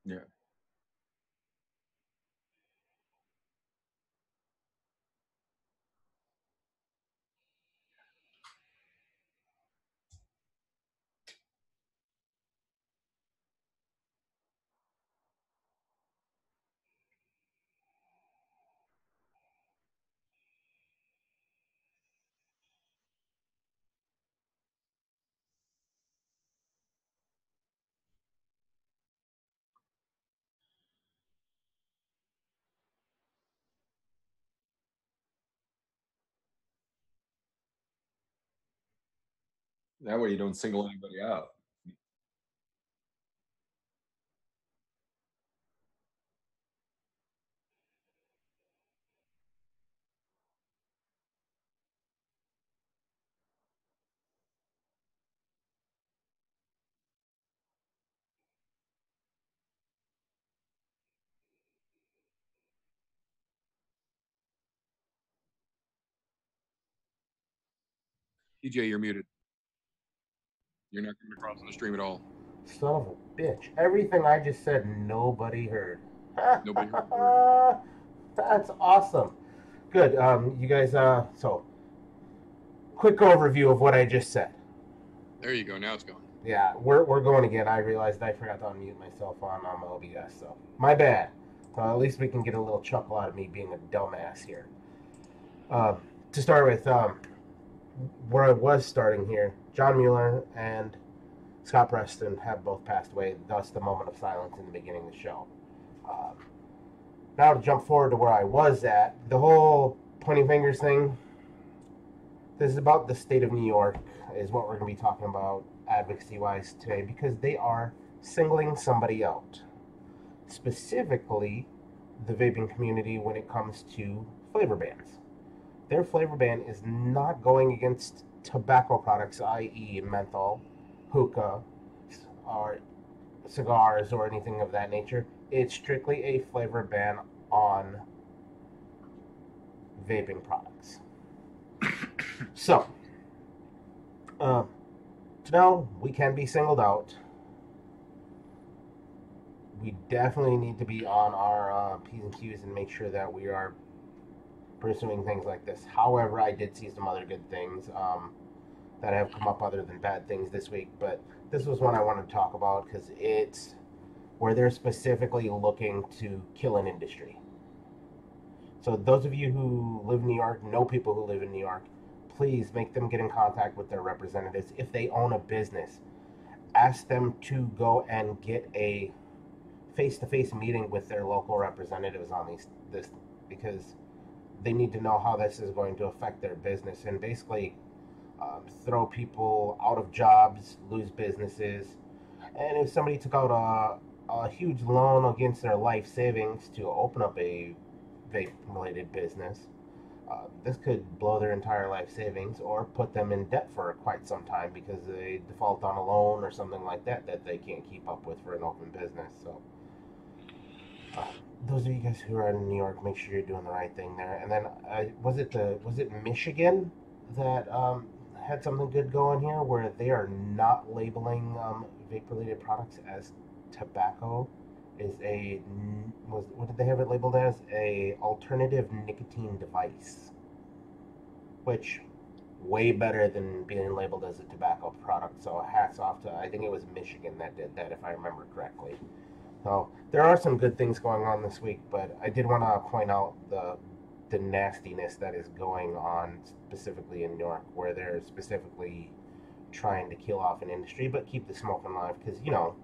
Yeah. That way you don't single anybody out. TJ, you're muted. You're not coming across on the stream at all. Son of a bitch. Everything I just said, nobody heard. Nobody heard a word. That's awesome. Good. You guys, so, quick overview of what I just said. There you go. Now it's gone. Yeah, we're going again. I realized I forgot to unmute myself on OBS, so my bad. At least we can get a little chuckle out of me being a dumbass here. To start with, where I was starting here, John Mueller and Scott Preston have both passed away, thus the moment of silence in the beginning of the show. Now to jump forward to where I was at, the whole pointing fingers thing, this is about the state of New York, is what we're going to be talking about advocacy-wise today, because they are singling somebody out. Specifically, the vaping community when it comes to flavor bans. Their flavor ban is not going against tobacco products, i.e. menthol, hookah, or cigars, or anything of that nature. It's strictly a flavor ban on vaping products. So, to know we can be singled out, we definitely need to be on our P's and Q's and make sure that we are pursuing things like this. However, I did see some other good things that have come up other than bad things this week, but this was one I wanted to talk about because it's where they're specifically looking to kill an industry. So those of you who live in New York, know people who live in New York, please make them get in contact with their representatives. If they own a business, ask them to go and get a face-to-face meeting with their local representatives on this because they need to know how this is going to affect their business and basically throw people out of jobs, lose businesses. And if somebody took out a huge loan against their life savings to open up a vape-related business, this could blow their entire life savings or put them in debt for quite some time because they default on a loan or something like that that they can't keep up with for an open business. So those of you guys who are in New York, make sure you're doing the right thing there. And then was it Michigan that had something good going here where they are not labeling vape-related products as tobacco? What did they have it labeled as? A alternative nicotine device, which way better than being labeled as a tobacco product. So hats off to, I think it was Michigan that did that, if I remember correctly. So there are some good things going on this week, but I did want to point out the nastiness that is going on specifically in New York, where they're specifically trying to kill off an industry, but keep the smoke alive because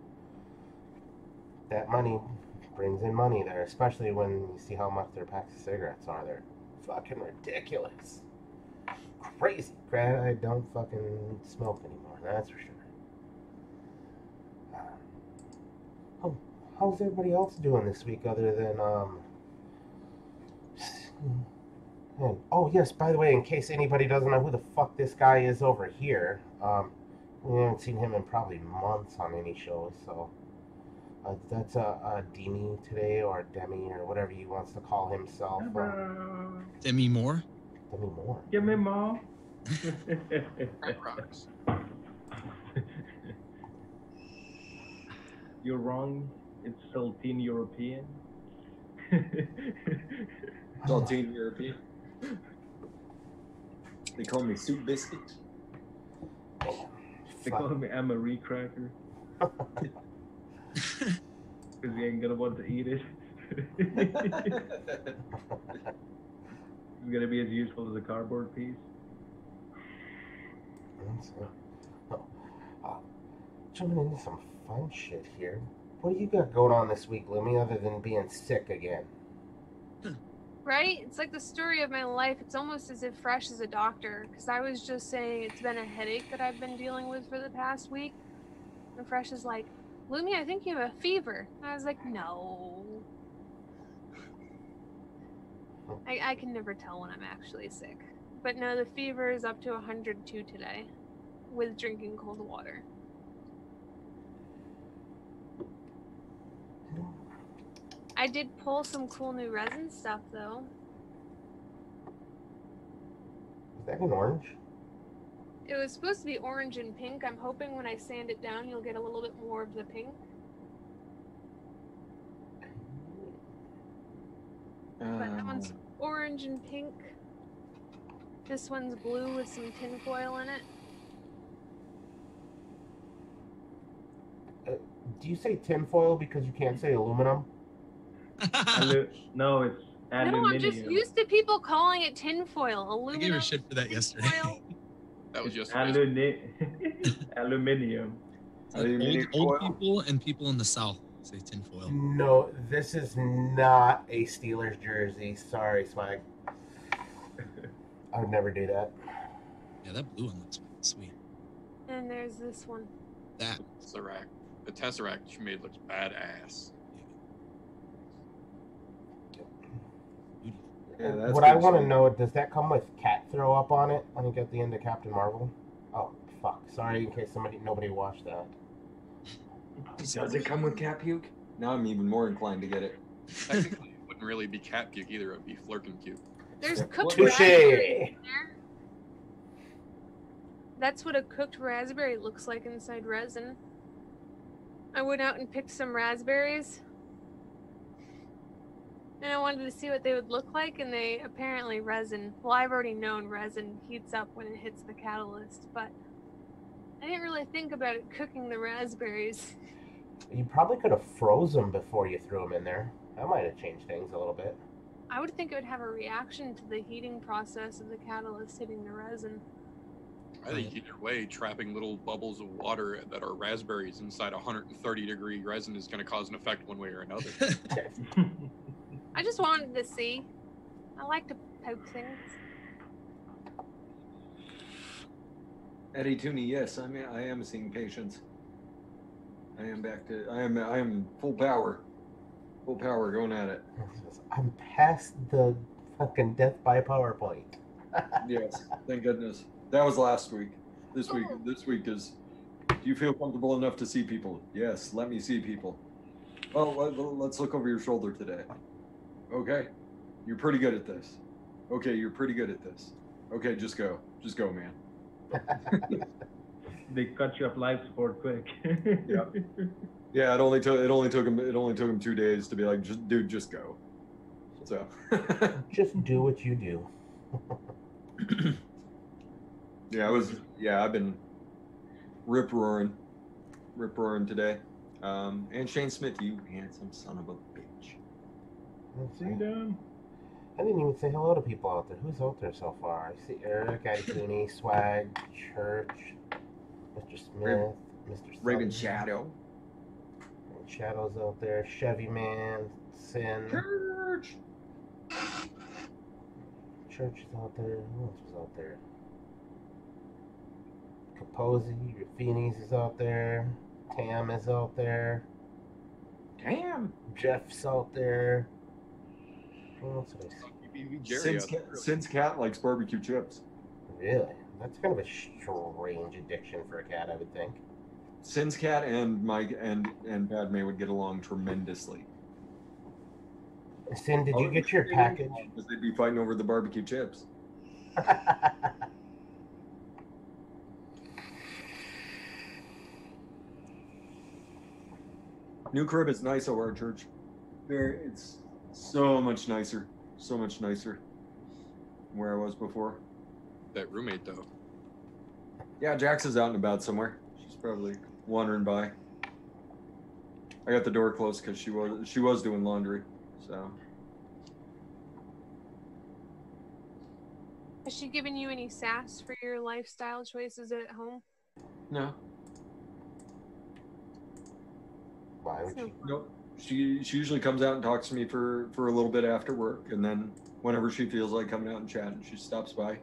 that money brings in money there, especially when you see how much their packs of cigarettes are. They're fucking ridiculous, crazy. Glad I don't fucking smoke anymore. That's for sure. How's everybody else doing this week other than and, oh yes, by the way, in case anybody doesn't know who the fuck this guy is over here, we haven't seen him in probably months on any shows, so that's Demi today, or Demi, or whatever he wants to call himself. Demi Moore? Demi Moore. Give me more. Rocks. You're wrong. It's Saltine European. Saltine European. They call me soup biscuit. They call me Amarie Cracker. Because he ain't gonna want to eat it. It's gonna be as useful as a cardboard piece. Jumping into some fun shit here. What do you got going on this week, Lumi, other than being sick again? Right? It's like the story of my life. It's almost as if Fresh is a doctor, because I was just saying it's been a headache that I've been dealing with for the past week. And Fresh is like, Lumi, I think you have a fever. And I was like, no. I can never tell when I'm actually sick. But no, the fever is up to 102 today with drinking cold water. I did pull some cool new resin stuff though. Is that an orange? It was supposed to be orange and pink. I'm hoping when I sand it down, you'll get a little bit more of the pink. But that one's orange and pink. This one's blue with some tin foil in it. Do you say tinfoil because you can't say aluminum? No, it's aluminium. No, I'm just used to people calling it tinfoil. I Aluminum. gave her shit for that yesterday. tinfoil. That was yesterday. Aluminium. Old people and people in the South say tinfoil. No, this is not a Steelers jersey. Sorry, Swag. I would never do that. Yeah, that blue one looks sweet. And there's this one. That. Tesseract. The Tesseract she made looks badass. Yeah, that's what I good want to shit. know, does that come with cat throw up on it when you get the end of Captain Marvel? Oh, fuck. Sorry in case nobody watched that. Does it come with cat puke? Now I'm even more inclined to get it. Technically, it wouldn't really be cat puke either. It would be flirkin' puke. There's cooked Touche. raspberry in there. That's what a cooked raspberry looks like inside resin. I went out and picked some raspberries. And I wanted to see what they would look like, and they apparently resin. Well, I've already known resin heats up when it hits the catalyst, but I didn't really think about it cooking the raspberries. You probably could have froze them before you threw them in there. That might have changed things a little bit. I would think it would have a reaction to the heating process of the catalyst hitting the resin. I think either way, trapping little bubbles of water that are raspberries inside 130-degree resin is going to cause an effect one way or another. I just wanted to see. I like to poke things. Eddie Tooney, yes, I am seeing patients. I am full power. Full power going at it. I'm past the fucking death by PowerPoint. Yes, thank goodness. That was last week. This week is, do you feel comfortable enough to see people? Yes, let me see people. Well, let's look over your shoulder today. Okay, you're pretty good at this. Okay, you're pretty good at this. Okay, just go, man. They cut you off life support quick. Yeah, it only took him 2 days to be like, just go. So Just do what you do. I've been rip roaring today. And Shane Smith, you handsome son of a bitch. Let's see. How you doing? I didn't even say hello to people out there. Who's out there so far? I see Eric, Cooney, Swag, Church, Mr. Smith, Mr. Raven Sutton. Shadow. Shadow's out there. Chevy Man, Sin. Church. Church is out there. Who else was out there? Capozzi, Rafinis is out there. Tam is out there. Damn. Jeff's out there. Who else did I see? Jerry Since cat likes barbecue chips. Really? That's kind of a strange addiction for a cat, I would think. Sin's cat and Mike and Padme would get along tremendously. Sin, did you get your package? Because they'd be fighting over the barbecue chips. New crib is nice over at church. It's so much nicer. So much nicer than where I was before. That roommate though. Yeah, Jax is out and about somewhere. She's probably wandering by. I got the door closed because she was doing laundry. So Has she given you any sass for your lifestyle choices at home? no, Why would So- you? nope. She usually comes out and talks to me for a little bit after work, and then whenever she feels like coming out and chatting, she stops by.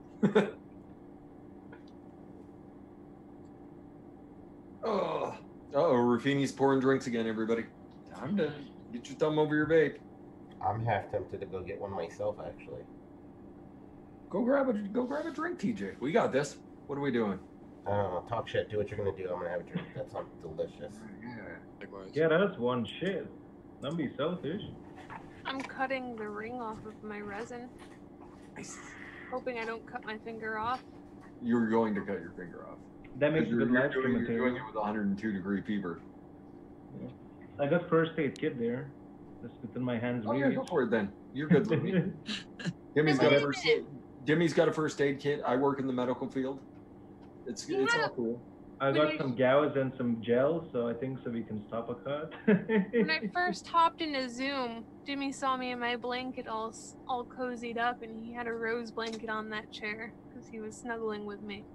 Oh, Rufini's pouring drinks again, everybody. Time to get your thumb over your vape. I'm half tempted to go get one myself, actually. Go grab a drink, TJ. We got this. What are we doing? I don't know. Talk shit. Do what you're gonna do. I'm gonna have a drink. That sounds delicious. Yeah. Likewise. Yeah, that's one shit. Don't be selfish. I'm cutting the ring off of my resin, hoping I don't cut my finger off. You're going to cut your finger off. That makes You're, good live stream you're doing material. it with 102-degree fever. I got first aid kit there. Just within my hands. Oh yeah, reach. go for it then. You're good with me. Dimmy's got a first aid kit. I work in the medical field. It's all cool. I got some gauze and some gel, so I think so we can stop a cut. When I first hopped into Zoom, Jimmy saw me in my blanket all cozied up, and he had a rose blanket on that chair because he was snuggling with me.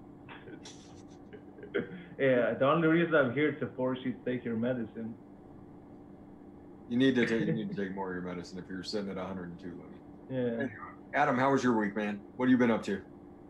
Yeah, the only reason I'm here is to force you to take your medicine. You need to take more of your medicine if you're sitting at 102. Yeah. Adam, how was your week, man? What have you been up to?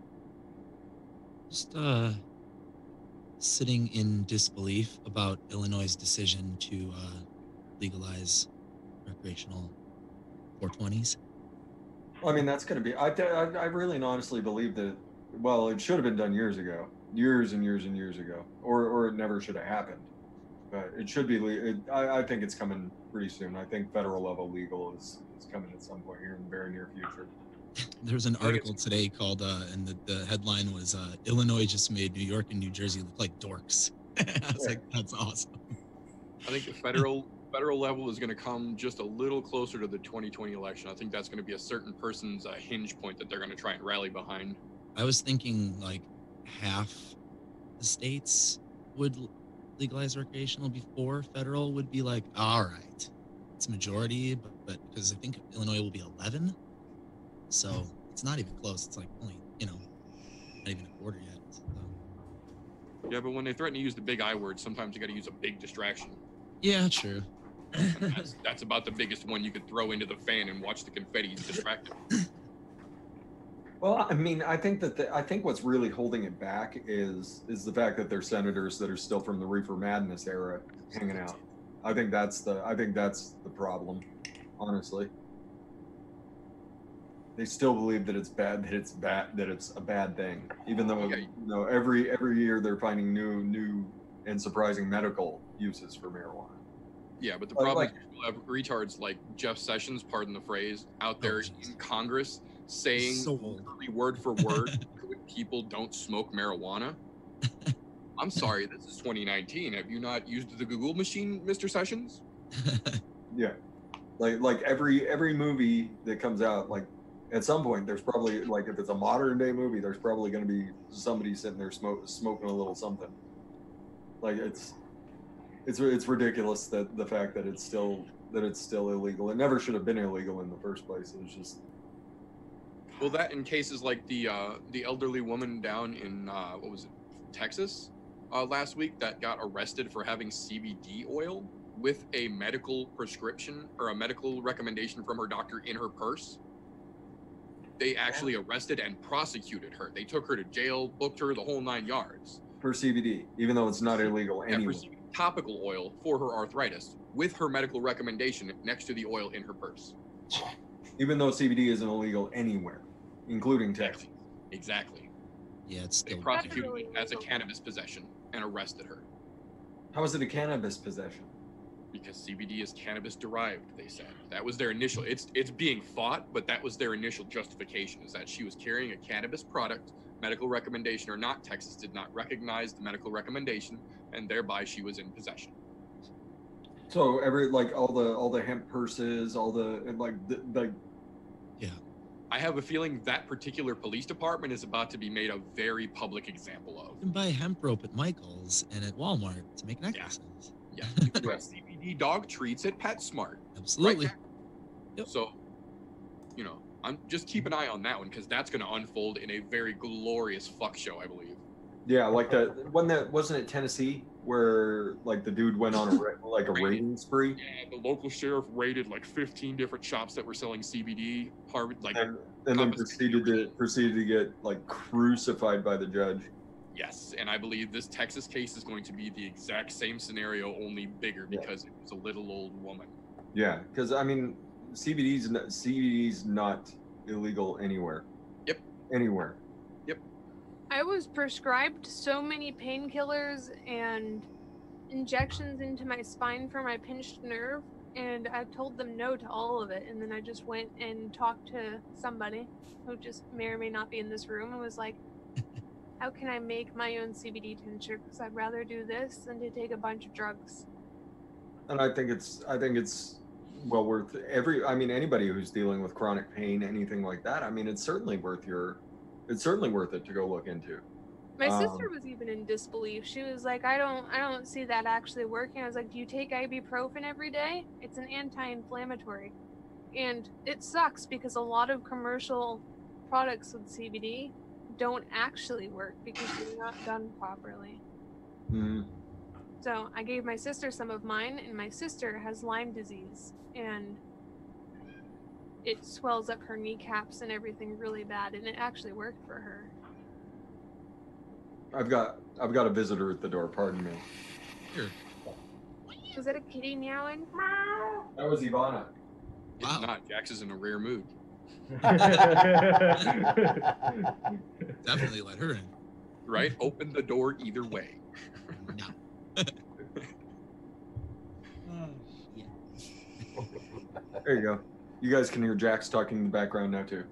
Just sitting in disbelief about Illinois' decision to legalize recreational 420s. Well, I mean, that's going to be. I really and honestly believe that. Well, it should have been done years ago, years and years and years ago, or it never should have happened. But it should be. I think it's coming pretty soon. I think federal level legal is coming at some point here in the very near future. There's an article today called, and the headline was, Illinois just made New York and New Jersey look like dorks. I was like, that's awesome. I think the federal level is going to come just a little closer to the 2020 election. I think that's going to be a certain person's hinge point that they're going to try and rally behind. I was thinking like half the states would legalize recreational before federal would be like, all right, it's majority, but because I think Illinois will be 11. So it's not even close. It's like only, not even a quarter yet. So. Yeah, but when they threaten to use the big I word, sometimes you got to use a big distraction. Yeah, true. And that's about the biggest one you could throw into the fan and watch the confetti distract it. Well, I mean, I think what's really holding it back is the fact that there's senators that are still from the Reefer Madness era hanging out. I think that's the problem, honestly. They still believe that it's bad, that it's a bad thing, even though every year they're finding new and surprising medical uses for marijuana. Yeah, but the problem is you have retards like Jeff Sessions, pardon the phrase, out there in Congress saying literally word for word that people don't smoke marijuana. I'm sorry, this is 2019. Have you not used the Google machine, Mr. Sessions? Yeah, like every movie that comes out, like at some point there's probably, like, if it's a modern day movie, there's probably going to be somebody sitting there smoking a little something. Like it's ridiculous that the fact that it's still illegal. It never should have been illegal in the first place. It was just. Well, that in cases like the elderly woman down in Texas last week that got arrested for having CBD oil with a medical prescription or a medical recommendation from her doctor in her purse. They actually arrested and prosecuted her. They took her to jail, booked her, the whole 9 yards. For CBD, even though it's not illegal anyway. For topical oil for her arthritis with her medical recommendation next to the oil in her purse. Even though CBD isn't illegal anywhere, including Texas. Exactly. Yeah, it's They still prosecuted her as a cannabis possession and arrested her. How is it a cannabis possession? Because CBD is cannabis derived, they said. That was their initial, it's being fought, but that was their initial justification, is that she was carrying a cannabis product, medical recommendation or not. Texas did not recognize the medical recommendation, and thereby she was in possession. So all the hemp purses, all the like. Yeah. I have a feeling that particular police department is about to be made a very public example of. You can buy hemp rope at Michael's and at Walmart to make necklaces. Yeah, you can buy CBD dog treats at PetSmart. Absolutely. Right? Yep. So, I'm just keep an eye on that one because that's going to unfold in a very glorious fuck show, I believe. Yeah, like wasn't it Tennessee where like the dude went on a raiding spree. Yeah, the local sheriff raided like 15 different shops that were selling CBD. And then proceeded to get like crucified by the judge. Yes, and I believe this Texas case is going to be the exact same scenario, only bigger because it was a little old woman. Yeah, because I mean, CBD's not illegal anywhere. Yep. Anywhere. Yep. I was prescribed so many painkillers and injections into my spine for my pinched nerve, and I told them no to all of it. And then I just went and talked to somebody who just may or may not be in this room and was like, how can I make my own CBD tincture? Because I'd rather do this than to take a bunch of drugs. And I think it's well worth anybody who's dealing with chronic pain, anything like that. I mean, it's certainly worth it to go look into. My sister was even in disbelief. She was like, I don't see that actually working. I was like, do you take ibuprofen every day? It's an anti-inflammatory. And it sucks because a lot of commercial products with CBD don't actually work because they're not done properly. Mm-hmm. So I gave my sister some of mine, and my sister has Lyme disease, and it swells up her kneecaps and everything really bad, and it actually worked for her. I've got a visitor at the door. Pardon me. Here. Was that a kitty meowing? That was Ivana. It's Wow. not. Jax is in a rare mood. Definitely let her in. Right? Open the door either way. No. There you go. You guys can hear Jax talking in the background now too.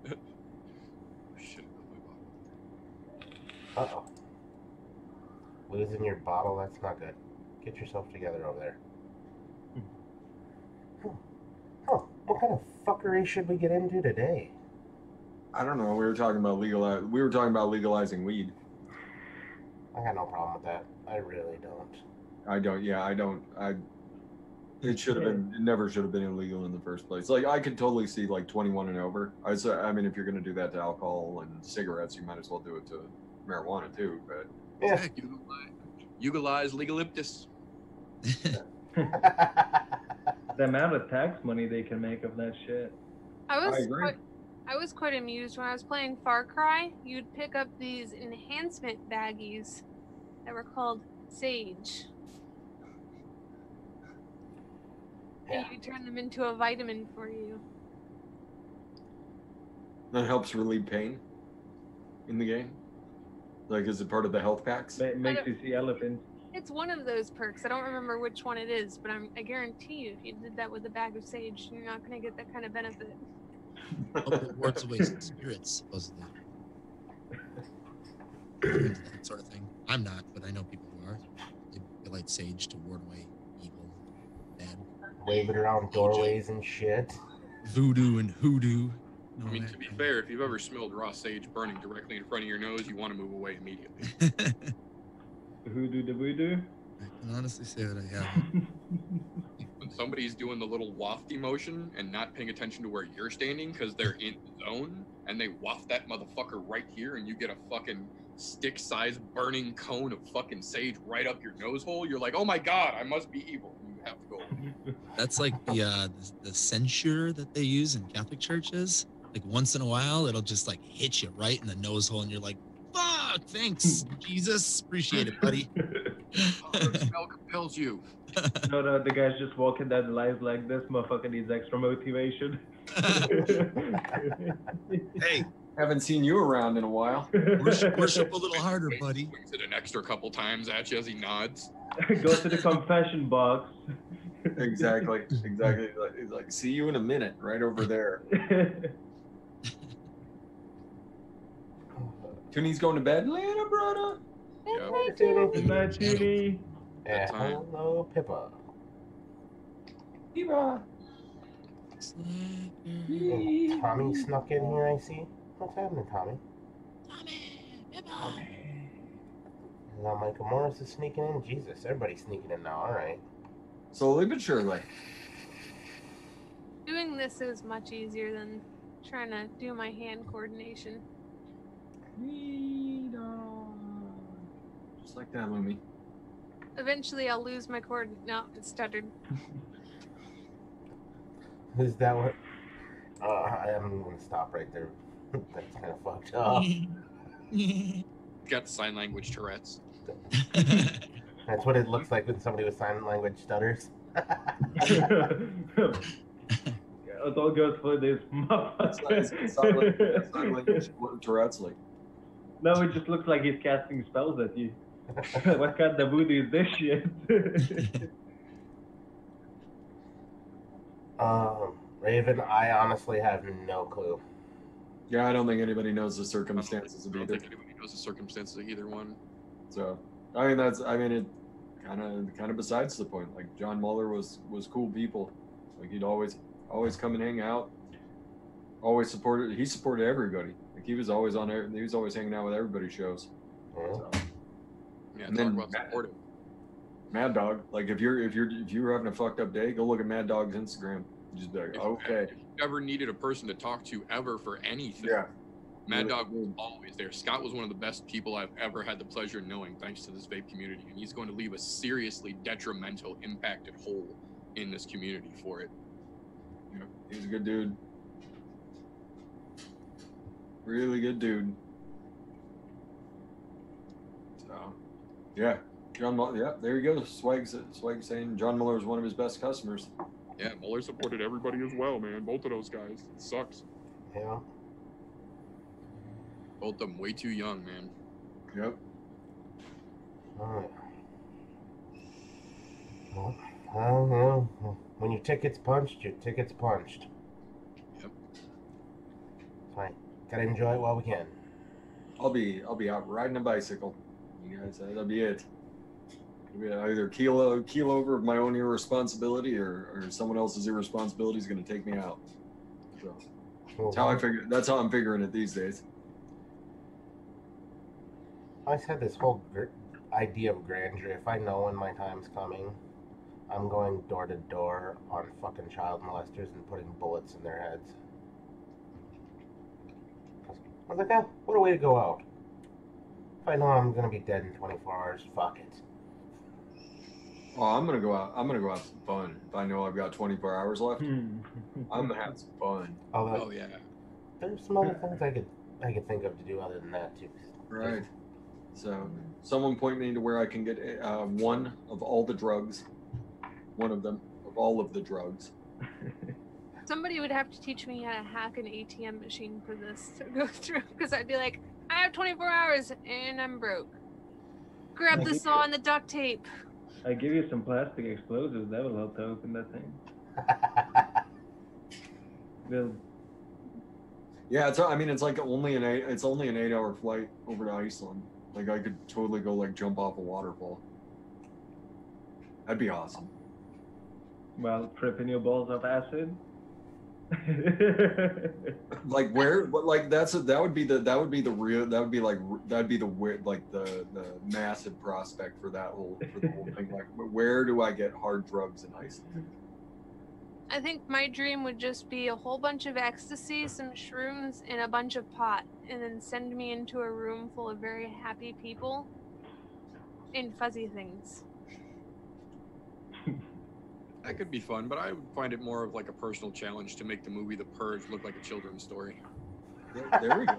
Shit. Uh-oh. Losing your bottle, that's not good. Get yourself together over there. Huh. What kind of fuckery should we get into today? I don't know. We were talking about legalizing weed. I got no problem with that. I really don't. I don't. Yeah, I don't. It should have been. It never should have been illegal in the first place. Like I could totally see like 21 and over. I mean, if you're going to do that to alcohol and cigarettes, you might as well do it to marijuana too. But Yeah. Heck, legalize legaliptus. The amount of tax money they can make of that shit. I I agree. was quite amused when I was playing Far Cry. You'd pick up these enhancement baggies that were called Sage. Yeah. And you turn them into a vitamin for you. that helps relieve pain in the game. Like, is it part of the health packs? Makes you see elephants. It's one of those perks. I don't remember which one it is, but I guarantee you, if you did that with a bag of sage, you're not going to get that kind of benefit. It wards away spirits, supposedly. That sort of thing. I'm not, but I know people who are. They light sage to ward away evil, bad, Wave it around doorways and shit. voodoo and hoodoo. I mean, to be fair, if you've ever smelled raw sage burning directly in front of your nose, you want to move away immediately. Hoodoo the voodoo. I can honestly say that I have. When somebody's doing the little wafty motion and not paying attention to where you're standing because they're in the zone, and they waft that motherfucker right here, and you get a fucking stick-sized burning cone of fucking sage right up your nose hole, you're like, oh my god, I must be evil. You have to go. That's like the censure that they use in Catholic churches. Like once in a while, it'll just like hit you right in the nose hole, and you're like, "Fuck, thanks, Jesus, appreciate it, buddy." The smell compels you. No, the guy's just walking down the lines like this. Motherfucker needs extra motivation. Hey, Haven't seen you around in a while. worship a little harder, buddy. Swings it an extra couple times at you as he nods. Go to the confession box. Exactly. He's like, see you in a minute, right over there. Toonie's going to bed. Later, brother. Yeah. Good night, Judy. Yeah, That time. hello, Pippa. Eva. And Tommy snuck in here, I see. What's happening, Tommy? Now Michael Morris is sneaking in. Jesus, everybody's sneaking in now. All right. Slowly but surely. Doing this is much easier than trying to do my hand coordination. Just like that, Lumi. Eventually, I'll lose my cord. No, it stuttered. Is that what? I'm going to stop right there. That's kind of fucked up. Got sign language Tourette's. That's what it looks like when somebody with sign language stutters. It all goes for this Sign language. What Tourette's like? No, it just looks like he's casting spells at you. What kind of voodoo is this shit? Raven, I honestly have no clue. Yeah, I don't think anybody knows the circumstances I of don't either. think anybody knows the circumstances of either one. So, it kind of besides the point. Like John Mueller was cool people. Like he'd always come and hang out. Always supported. He supported everybody. Like he was always he was always hanging out with everybody's shows. Yeah. So, Yeah, And talk then about supportive. Mad Dog. Like if you're having a fucked up day, go look at Mad Dog's Instagram. Just be like, okay. If you ever needed a person to talk to ever for anything, Yeah. Mad Dog was always there. Scott was one of the best people I've ever had the pleasure of knowing, thanks to this vape community, and he's going to leave a seriously detrimental, impacted hole in this community for it. Yeah, he's a good dude. Really good dude. So, yeah. John Mueller, yeah, there you go. Swag saying John Mueller is one of his best customers. Yeah, Mueller supported everybody as well, man. Both of those guys. It sucks. Yeah. Both of them way too young, man. Yep. All right. Well, when your ticket's punched, your ticket's punched. Yep. Fine. Gotta enjoy it while we can. I'll be out riding a bicycle. You guys, that'll be it. It'll be either keel over of my own irresponsibility or someone else's irresponsibility is going to take me out. So that's how I'm figuring it these days. I always had this whole idea of grandeur. If I know when my time's coming, I'm going door to door on fucking child molesters and putting bullets in their heads. I was like, what a way to go out. If I know I'm gonna be dead in 24 hours, fuck it. Oh, I'm gonna go out. I'm gonna go have some fun. If I know I've got 24 hours left, I'm gonna have some fun. Although Oh yeah. there's some other things I could think of to do other than that too. Right. So, someone point me to where I can get one of all the drugs. One of them of all of the drugs. Somebody would have to teach me how to hack an ATM machine for this to go through, because I'd be like, I have 24 hours and I'm broke. Grab the saw and the duct tape. I give you some plastic explosives. That will help to open that thing. Well, Yeah, it's like only an 8-hour flight over to Iceland. Like I could totally go like jump off a waterfall. That'd be awesome. while tripping your balls off acid. Like where? But like that would be the massive prospect for the whole thing. Like where do I get hard drugs in Iceland? I think my dream would just be a whole bunch of ecstasy, some shrooms, and a bunch of pot, and then send me into a room full of very happy people and fuzzy things. That could be fun, but I would find it more of like a personal challenge to make the movie The Purge look like a children's story. There we go.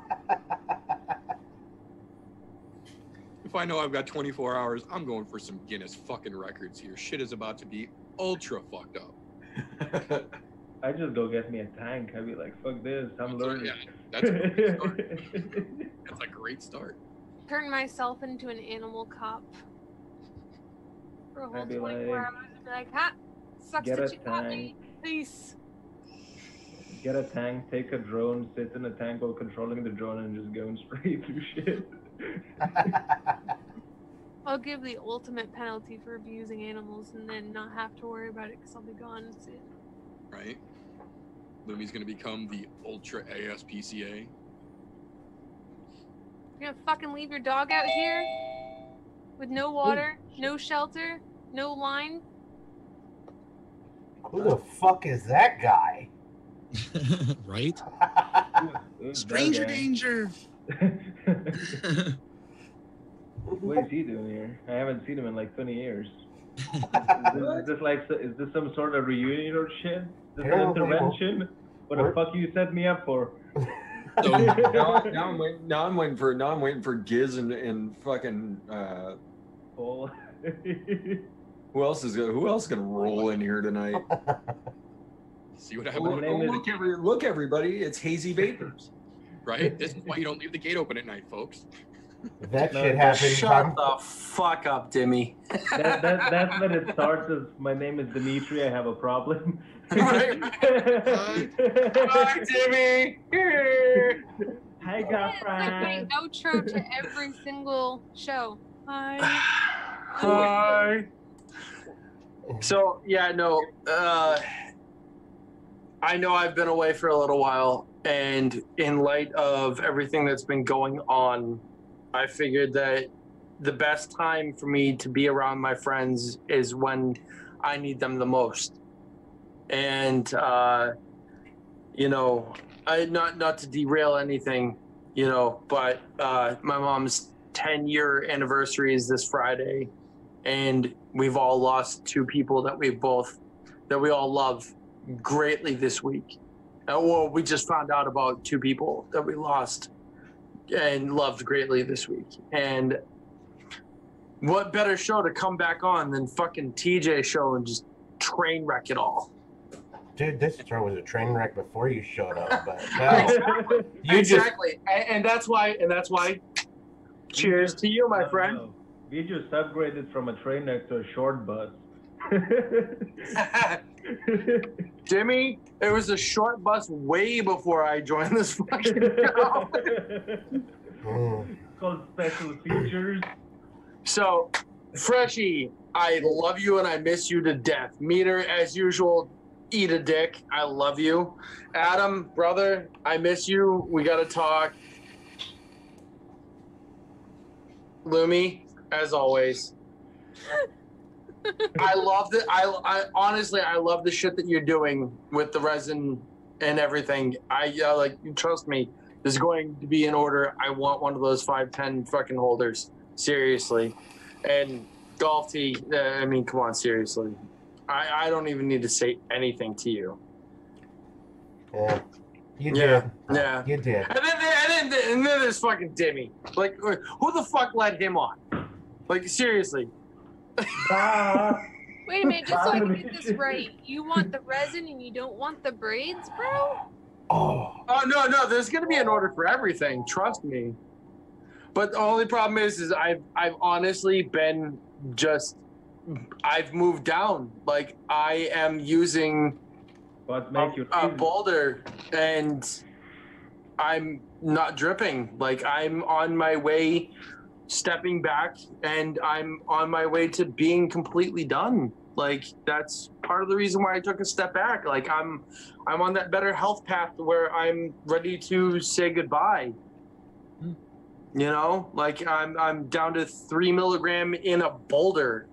If I know I've got 24 hours, I'm going for some Guinness fucking records here. Shit is about to be ultra fucked up. I just go get me a tank. I'd be like, fuck this, I'm learning. Yeah, that's a great start. That's a great start. Turn myself into an animal cop. For a whole I'd be 24 like, hours. I'd be like, ha! Sucks get that a you caught me. Peace. Get a tank, take a drone, sit in a tank while controlling the drone and just going straight through shit. Well, I'll give the ultimate penalty for abusing animals and then not have to worry about it because I'll be gone soon. Right? Lumi's gonna become the Ultra ASPCA. You're gonna fucking leave your dog out here with no water, no shelter, no line? Who the fuck is that guy? Right? Who's that Stranger guy? danger. What is he doing here? I haven't seen him in like 20 years. Is this some sort of reunion or shit? Is this an Harold intervention? What the What? fuck you set me up for? So, Now I'm waiting for Giz and fucking Paul. who else is gonna roll in here tonight? see what Oh, happens, name is- look, everybody! It's hazy vapors. right? This is why you don't leave the gate open at night, folks. That No, shit happens. Shut the fuck up, Dimmy. That's when it starts as my name is Dimitri, I have a problem. Right. Hi, Dimmy. Hi, Yeah, it's like my girlfriend. outro to every single show. Hi. Hi. So yeah, no. I know I've been away for a little while, and in light of everything that's been going on, I figured that the best time for me to be around my friends is when I need them the most. And you know, I not to derail anything, you know, but my mom's 10-year anniversary is this Friday, and we've all lost two people that we all love greatly this week. Well, we just found out about two people that we lost and loved greatly this week. And what better show to come back on than fucking TJ show and just train wreck it all? Dude, this show was a train wreck before you showed up, but no. You Exactly. And that's why cheers to you, my friend. No. We just upgraded from a train wreck to a short bus. Jimmy, it was a short bus way before I joined this fucking show. Mm. Called special features. So, Freshie, I love you and I miss you to death. Meter, as usual, eat a dick. I love you. Adam, brother, I miss you. We gotta talk. Lumi, as always. I love it. I honestly, I love the shit that you're doing with the resin and everything. Like, trust me, there's going to be an order. I want one of those 510 fucking holders. Seriously. And golf tee, I mean, come on, seriously. I don't even need to say anything to you. Yeah. You Yeah, did. yeah. You did. And then there's fucking Dimmy. Like, who the fuck let him on? Like, seriously. Ah. Wait a minute, just so I can get this right. You want the resin and you don't want the braids, bro? Oh. Oh, no, there's going to be an order for everything. Trust me. But the only problem is I've honestly been I've moved down. Like, I am using What make you a feel? boulder and I'm not dripping. Like, I'm on my way stepping back and I'm on my way to being completely done. Like, that's part of the reason why I took a step back. Like, I'm on that better health path where I'm ready to say goodbye. You know, like I'm down to 3 milligram in a boulder.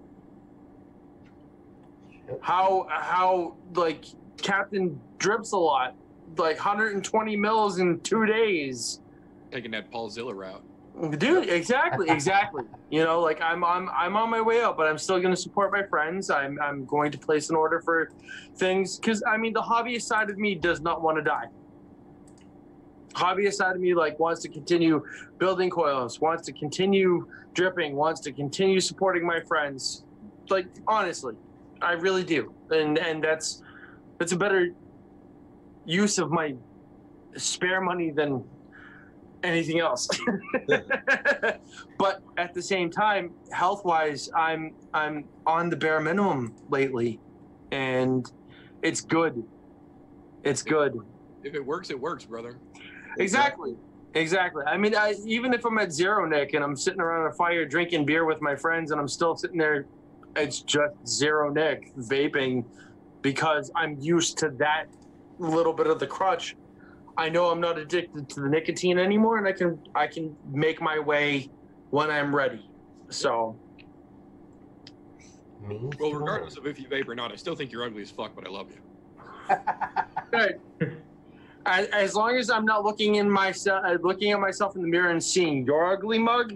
How like Captain drips a lot, like 120 mils in 2 days. Taking that Paul Zilla route. Dude, exactly. You know, like I'm on my way out, but I'm still going to support my friends. I'm going to place an order for things because I mean the hobbyist side of me does not want to die. Hobbyist side of me like wants to continue building coils, wants to continue dripping, wants to continue supporting my friends. Like honestly, I really do, and that's a better use of my spare money than anything else. But at the same time, health-wise, I'm on the bare minimum lately, and it's good. It's good. If it works, brother. Exactly. Exactly. I mean, even if I'm at zero, Nick, and I'm sitting around a fire drinking beer with my friends, and I'm still sitting there, it's just zero, Nick, vaping, because I'm used to that little bit of the crutch. I know I'm not addicted to the nicotine anymore, and I can make my way when I'm ready. So. Well, regardless of if you vape or not, I still think you're ugly as fuck, but I love you. Good. As long as I'm not looking at myself in the mirror and seeing your ugly mug.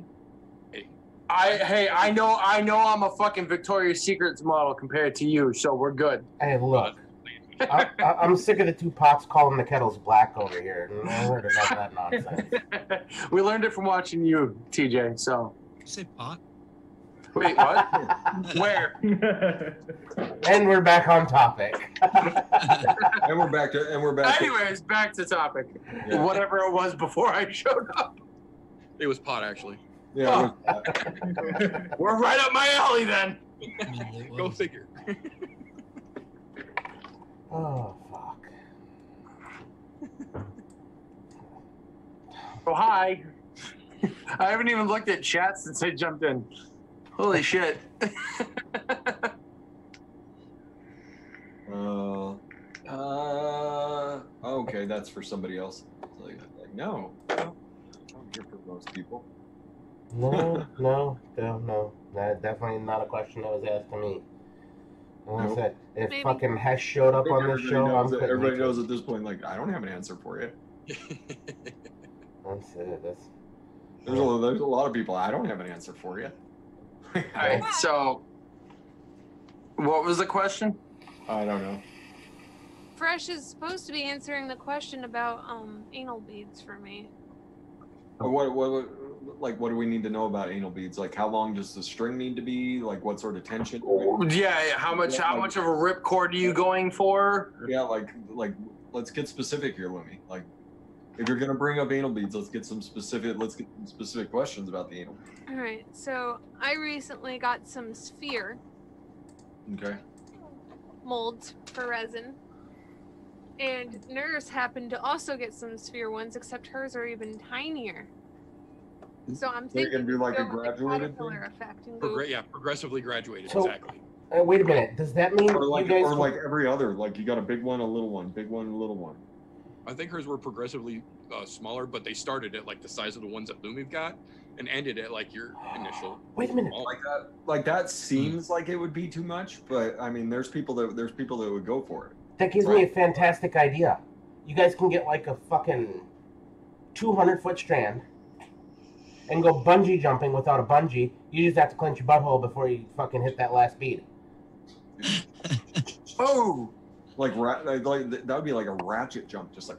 I know I'm a fucking Victoria's Secrets model compared to you, so we're good. Hey, look. I'm sick of the two pots calling the kettles black over here. I heard about that nonsense. We learned it from watching you, TJ. So. Did you say pot? Wait, what? Where? And we're back on topic. And we're back. Anyways, back to topic. Yeah. Whatever it was before I showed up. It was pot, actually. Yeah. Oh. We're right up my alley then. Go figure. Oh, fuck. Oh, hi. I haven't even looked at chat since I jumped in. Holy shit. Okay, that's for somebody else. Like no. I'm here for most people. No. That's definitely not a question that was asked to me. Like I said, if Maybe. fucking Hesh showed up on this show, Everybody knows at this point, like, I don't have an answer for you. That's it. There's a lot of people, I don't have an answer for you. All right, so what was the question? I don't know. Fresh is supposed to be answering the question about anal beads for me. What do we need to know about anal beads? Like, how long does the string need to be? Like, what sort of tension? Yeah, how much of a ripcord are you going for? Yeah, like let's get specific here, Lumi. Like, if you're gonna bring up anal beads, let's get some specific questions about the anal beads. All right, so I recently got some sphere Okay. molds for resin, and Nurse happened to also get some sphere ones, except hers are even tinier. So I'm They're thinking gonna do like a go with the graduated caterpillar thing? effect and go. Progressively graduated, So- exactly. Wait a minute. Does that mean Or like, you guys? or like every other, like you got a big one, a little one, big one, a little one. I think hers were progressively smaller, but they started at like the size of the ones that Lumi've got, and ended at like your initial. Wait a minute. Like that seems like it would be too much, but I mean, there's people that would go for it. That gives me a fantastic idea. You guys can get like a fucking 200-foot strand and go bungee jumping without a bungee. You just have to clench your butthole before you fucking hit that last bead. Oh! Like that would be like a ratchet jump, just like.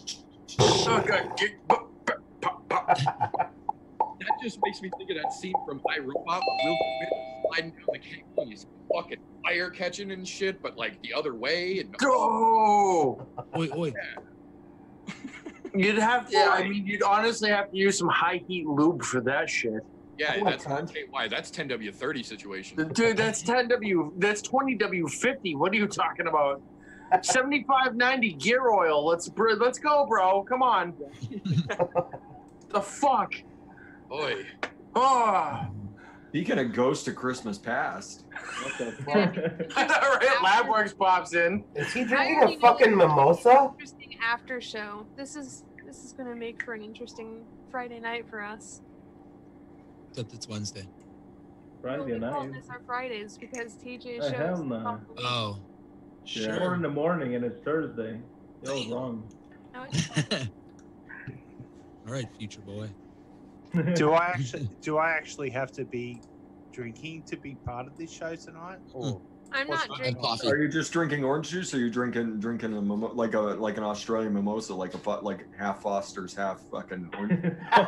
That just makes me think of that scene from iRobot where Will Smith sliding down the cable. He's fucking fire catching and shit, but like the other way. And Go! Oi. You'd have to. I mean, you'd honestly have to use some high heat lube for that shit. Yeah, Oh my that's God. KY. That's 10W30 situation. Dude, that's 10W. That's 20W50. What are you talking about? 7590 gear oil. Let's go, bro. Come on. The fuck. Boy. Oh. Speaking of Ghost of Christmas Past, what the fuck? Right, Labworks pops in. Is he I drinking already a know fucking mimosa? Interesting after show. This is gonna make for an interesting Friday night for us. Except it's Wednesday. Friday We call night. this our Fridays because TJ Oh, shows. hell no. Oh, Yeah. 4 sure. in the morning and it's Thursday. That was wrong. No, it's- All right, future boy. Do I actually have to be drinking to be part of this show tonight? Or I'm not And drinking. coffee. Are you just drinking orange juice, or are you drinking like an Australian mimosa, like half Foster's, half fucking orange?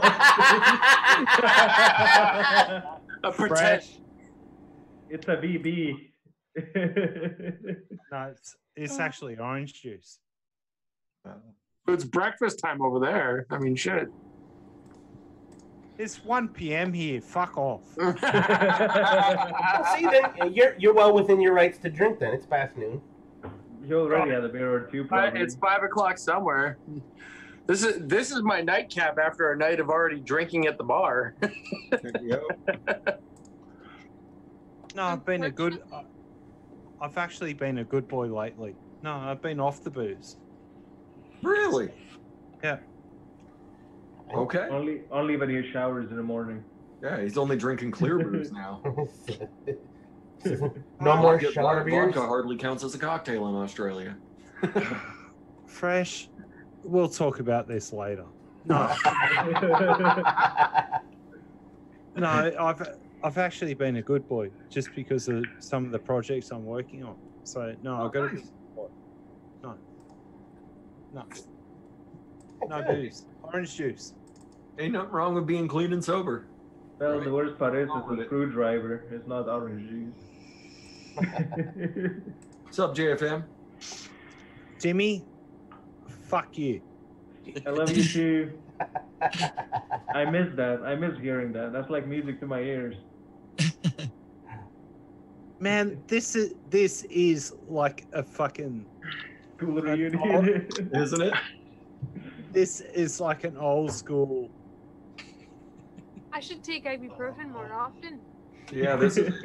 A pretend. fresh? It's a VB. No, it's actually orange juice. It's breakfast time over there. I mean, shit. It's 1 p.m. here. Fuck off. Well, see, then you're well within your rights to drink. Then it's past noon. You already had a beer or two, probably. It's 5 o'clock somewhere. This is my nightcap after a night of already drinking at the bar. No, I've actually been a good boy lately. No, I've been off the booze. Really? Yeah. Okay. Only when he showers in the morning. Yeah, he's only drinking clear booze now. No more shower beers. Vodka hardly counts as a cocktail in Australia. Fresh. We'll talk about this later. No. No, I've actually been a good boy just because of some of the projects I'm working on. So no, I've got to be no booze. Orange juice. Ain't nothing wrong with being clean and sober. Well, Right. the worst part is it's a screwdriver. It's not orange juice. What's up, JFM? Jimmy, fuck you. I love you too. I miss that. I miss hearing that. That's like music to my ears. Man, this is like a fucking School reunion. Isn't it? this is like an old school. I should take ibuprofen more often. Yeah, this is.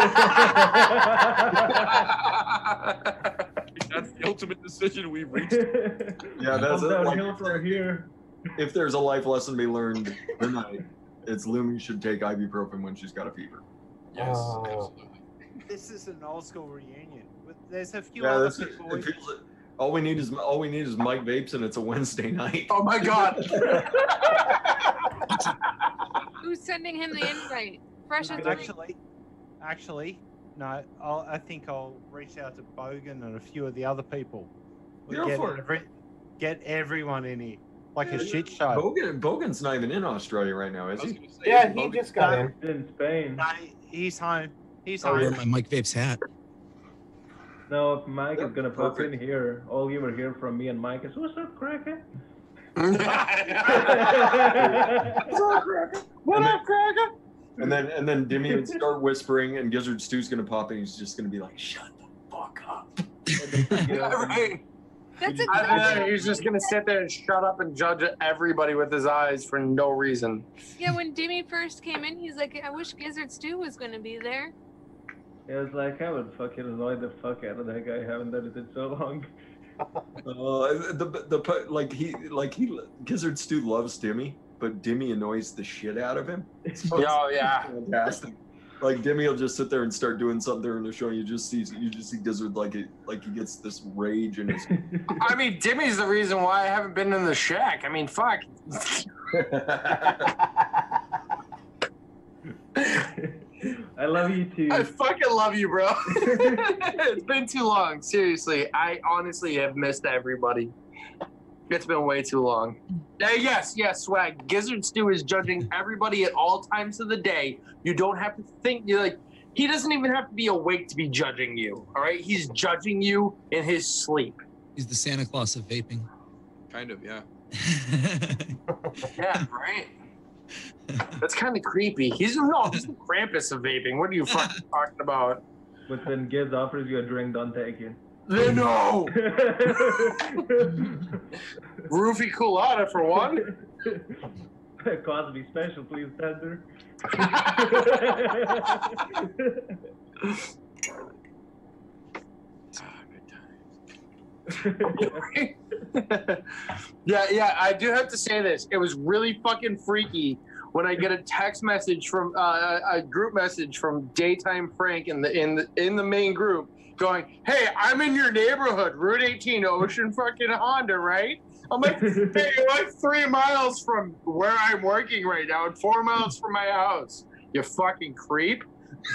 That's the ultimate decision we've reached. Yeah, that's I'm it. downhill Like, from here. if there's a life lesson to be learned tonight, it's Lumi should take ibuprofen when she's got a fever. Yes, Oh. absolutely. This is an old school reunion. There's a few Yeah, other that's it. people. It feels it. All we need is Mike Vapes, and it's a Wednesday night. Oh my god. Who's sending him the invite? Fresh as Actually, no. I think I'll reach out to Bogan and a few of the other people. Go for it. Get everyone in here, like a Yeah, shit show. Bogan's not even in Australia right now, is I was he? gonna say, Yeah, isn't he Bogan- just got in. In Spain. No, he's home. He's Oh, I home. wear my Mike Vapes hat. No, if Mike is gonna pop in Perfect. here, all you will hear from me and Mike is, "What's up, cracker?" What up, Cracker? And then Dimmy would start whispering, and Gizzard Stew's gonna pop in. He's just gonna be like, "Shut the fuck up." Right. That's And exactly. then he's just gonna sit there and shut up and judge everybody with his eyes for no reason. Yeah, when Dimmy first came in, he's like, I wish Gizzard Stew was going to be there. It was like, I would fucking annoy the fuck out of that guy. I haven't done it in so long. Gizzard Stew loves Dimmy, but Dimmy annoys the shit out of him. So it's Oh yeah. fantastic. Like Dimmy will just sit there and start doing something during the show. And you just see Gizzard like he gets this rage in his. I mean, Dimmy's the reason why I haven't been in the shack. I mean, fuck. I love you too. I fucking love you, bro. It's been too long. Seriously, I honestly have missed everybody. It's been way too long. Yes, Swag. Gizzard Stew is judging everybody at all times of the day. You don't have to think. You're like, he doesn't even have to be awake to be judging you. All right, he's judging you in his sleep. He's the Santa Claus of vaping. Kind of, yeah. Yeah, right. That's kind of creepy. He's the Krampus of vaping. What are you fucking talking about? But when Gibbs offers you a drink, don't take it. No. Roofie Colada for one. Cosby special, please, tender. Yeah, I do have to say this. It was really fucking freaky when I get a text message from a group message from Daytime Frank in the main group going, "Hey, I'm in your neighborhood, Route 18, Ocean fucking Honda, right?" I'm like, "Hey, you're like 3 miles from where I'm working right now and 4 miles from my house. You fucking creep."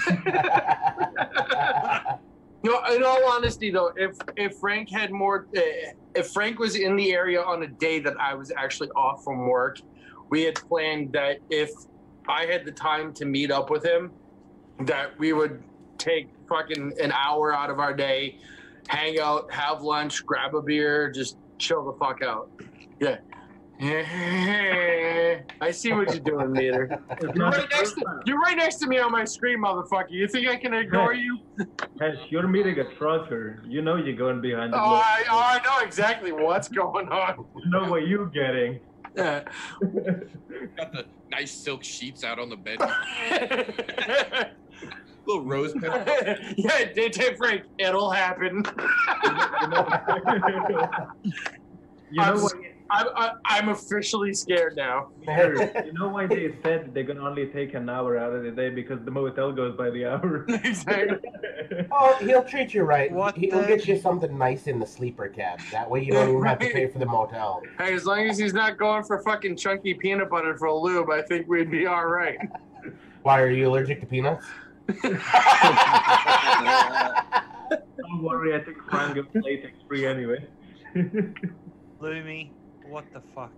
No, in all honesty, though, if Frank had more, if Frank was in the area on a day that I was actually off from work, we had planned that if I had the time to meet up with him, that we would take fucking an hour out of our day, hang out, have lunch, grab a beer, just chill the fuck out. Yeah. Okay, I see what you're doing, Meter. It's You're not right, the next first to, time. you're right next to me on my screen, motherfucker. You think I can ignore you? Hey, you're meeting a trucker. You know you're going behind the Oh, globe. I know exactly what's going on. You know what you're getting. Yeah. Got the nice silk sheets out on the bed. Little rose petal. Yeah, daytime Frank, it'll happen. You know what? I'm officially scared now. You know why they said they're gonna only take an hour out of the day because the motel goes by the hour. Exactly. Oh, he'll treat you right. What He'll the- get you something nice in the sleeper cab. That way you don't even have to pay for the motel. Hey, as long as he's not going for fucking chunky peanut butter for a lube, I think we'd be all right. Why, are you allergic to peanuts? Don't worry, I think Frank goes latex free anyway. Lumi, what the fuck?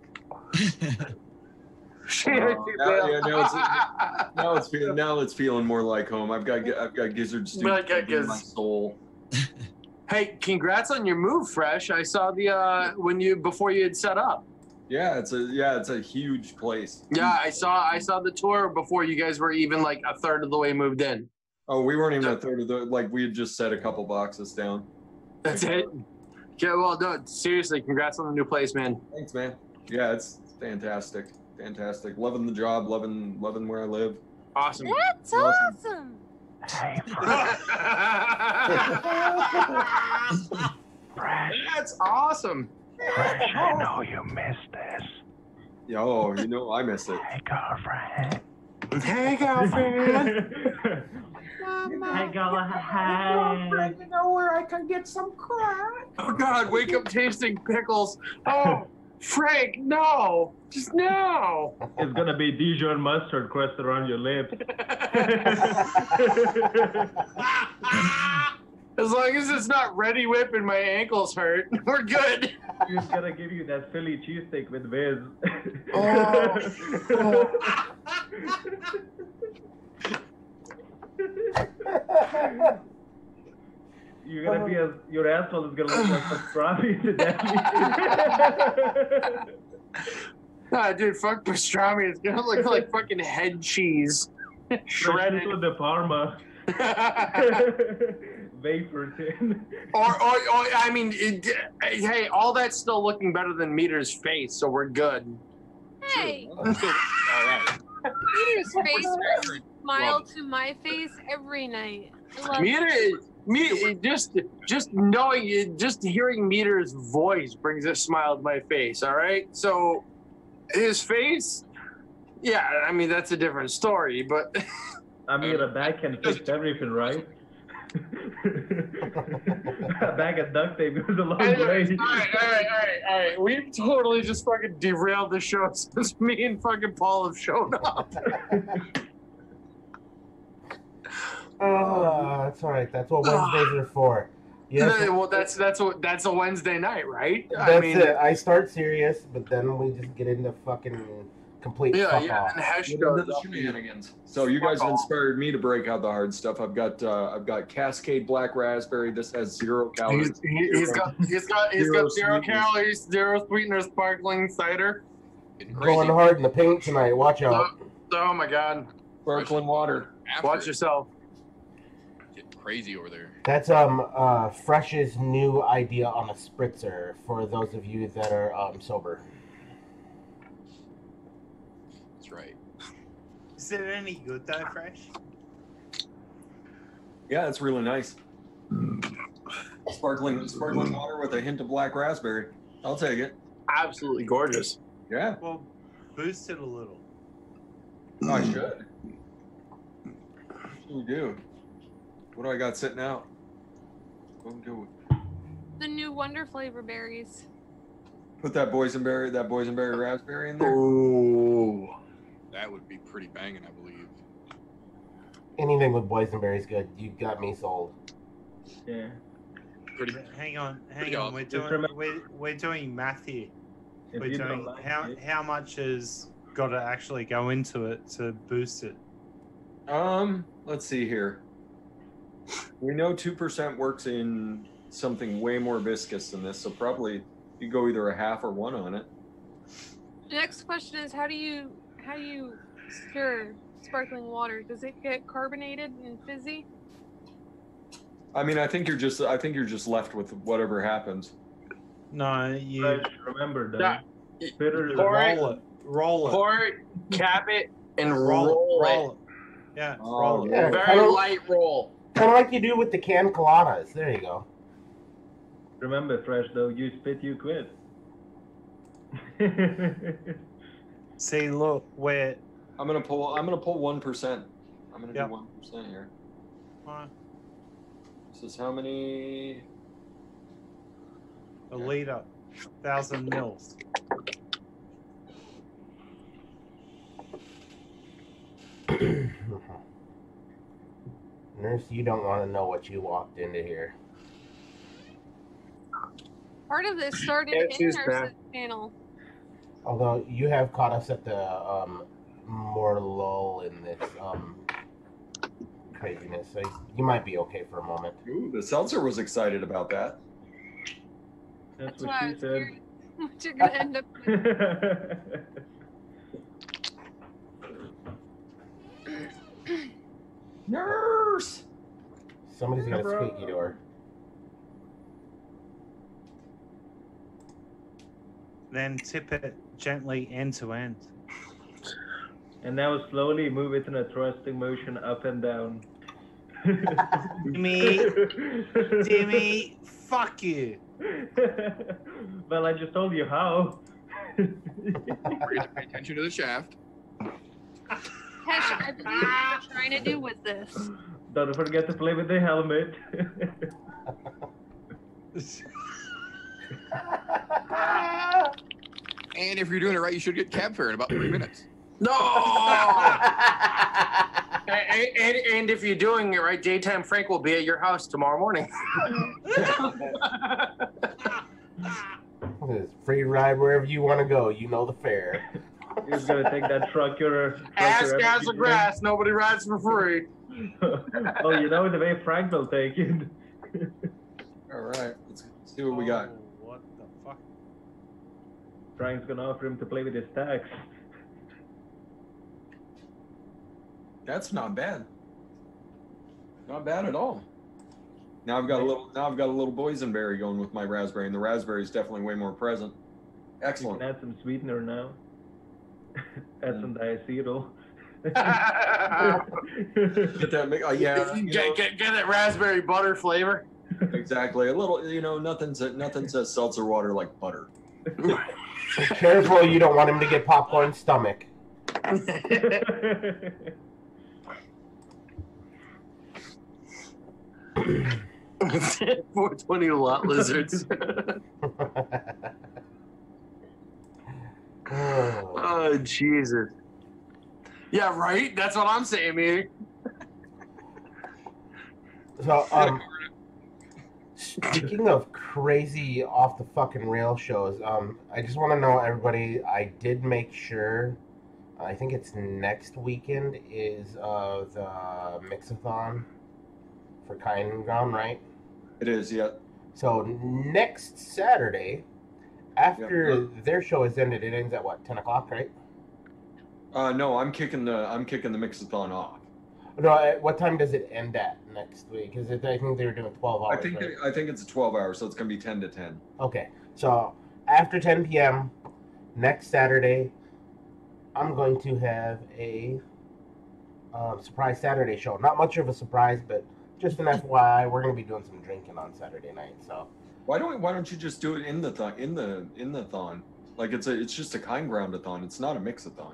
Now it's feeling more like home. I've got gizzard stew Like I in my guess- soul. Hey, congrats on your move, Fresh. I saw the before you had set up. Yeah, it's a huge place. Yeah, I saw the tour before you guys were even like a third of the way moved in. Oh, we weren't even a third of the we had just set a couple boxes down. That's it. Yeah, well, no, seriously, congrats on the new place, man. Thanks, man. Yeah, it's fantastic. Fantastic. Loving the job, loving where I live. Awesome. That's awesome. That's awesome. I know you missed this. Oh, you know I miss it. Hey, girlfriend. Hey, girlfriend. Hey, Galahad. You know where I can get some crack? Oh God, wake up tasting pickles. Oh, Frank, no, just no. It's gonna be Dijon mustard crusted around your lips. As long as it's not Ready Whip and my ankles hurt, we're good. He's gonna give you that Philly cheesesteak with Viz. You're gonna be your asshole is gonna look like pastrami to death. Ah, dude, fuck pastrami. It's gonna look like fucking head cheese. Shredded. Prosciutto de Parma. Vapor tin. Or I mean, hey, all that's still looking better than Meter's face, so we're good. Hey, All right. Peter's face brings a smile to my face every night. I love Meter, just knowing it, just hearing Meter's voice brings a smile to my face. All right, so his face, yeah, I mean that's a different story, but I mean, a bag can fix everything, right? A bag of duct tape goes a long way. all right. We've totally just fucking derailed the show since me and fucking Paul have shown up. That's all right. That's what Wednesdays are for. Yes, Well, that's a Wednesday night, right? that's it. I start serious, but then we just get into fucking complete fuck And off. Hesh Get goes into the up. shenanigans. So you guys have inspired me to break out the hard stuff. I've got Cascade Black Raspberry. This has 0 calories. He's got Zero zero sweeteners. calories, 0 sweetener, sparkling cider. Getting crazy. Going hard in the paint tonight. Watch out. Oh my God! Sparkling water. After Watch it, yourself. getting crazy over there. That's Fresh's new idea on a spritzer for those of you that are sober. That's right. Is it any good though, Fresh? Yeah, it's really nice. Sparkling water with a hint of black raspberry. I'll take it. Absolutely gorgeous. Yeah, Well, boost it a little. I should. We do. What do I got sitting out? What do we do? the new Wonder Flavor berries. Put that boysenberry raspberry in there. Ooh. That would be pretty banging, I believe. Anything with boysenberry's good. You got me sold. Yeah. Pretty. Hang on. Pretty awesome. We're doing math here. If We're you doing don't like it, how much has got to actually go into it to boost it. Let's see here. We know 2% works in something way more viscous than this, so probably you go either a half or 1 on it. The next question is how do you stir sparkling water? Does it get carbonated and fizzy? I mean, I think you're just left with whatever happens. No, you Guys, remember though. Yeah. Bitter is Pour roll it. Pour it, cap it, and roll roll it. Yeah, roll it. Yeah, Very kinda, light roll. kind of like you do with the canned coladas. There you go. Remember, Fresh though, you spit, you quit. See, look, where I'm gonna pull 1%. I'm gonna Yep. do 1% here. uh, This is how many? a liter, 1,000 mils. Nurse, you don't want to know what you walked into here. Part of this started Yeah, in she's Nurse's channel. Although you have caught us at the more lull in this craziness, so you might be okay for a moment. Ooh, the seltzer was excited about that. That's That's what why I she was said. curious what you're gonna end up with. Nurse. Somebody's got a Bro. squeaky door. Then tip it gently end to end. And now slowly move it in a thrusting motion up and down. Timmy, fuck you. Well, I just told you how. Pay attention to the shaft. Hesh, I believe what you're trying to do with this. Don't forget to play with the helmet. And if you're doing it right, you should get cab fare in about 3 minutes. No! and if you're doing it right, Daytime Frank will be at your house tomorrow morning. It's free ride wherever you want to go. You know the fare. He's gonna take that trucker. Ass gas or grass, nobody rides for free. Oh, you know the way Frank will take it. All right, let's see what we got. Oh, what the fuck? Frank's gonna offer him to play with his tax. That's not bad. Not bad at all. Now I've got a little boysenberry going with my raspberry, and the raspberry is definitely way more present. You Excellent. can add some sweetener now. Add some diacetyl. Get that, yeah. you know, Get that raspberry butter flavor. exactly. A little, nothing says seltzer water like butter. Careful, you don't want him to get popcorn stomach. 420 lot lizards. Oh, Jesus. Yeah, right? That's what I'm saying, man. So, speaking of crazy off the fucking rail shows, I just want to know, everybody, I did make sure, I think it's next weekend is the Mixathon for Kind Ground, right? It is, yeah. So next Saturday, after their show is ended, it ends at what, 10 o'clock, right? No, I'm kicking the Mixathon off. No, what time does it end at next week? I think they were doing 12 hours. I think it's a 12 hours, so it's gonna be 10 to 10. Okay, so after 10 p.m. next Saturday, I'm going to have a surprise Saturday show. Not much of a surprise, but just an FYI, we're going to be doing some drinking on Saturday night. So Why don't you just do it in the thon? Like it's just a Kind Ground-a-thon. It's not a mix-a-thon.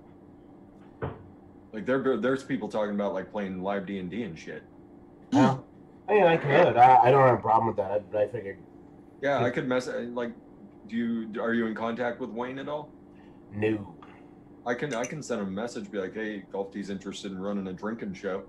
Like there's people talking about like playing live D&D and shit. I mean, I could. I don't have a problem with that. I figured. Yeah, I could like. Are you in contact with Wayne at all? No. I can send him a message, be like, hey, Golfty's interested in running a drinking show.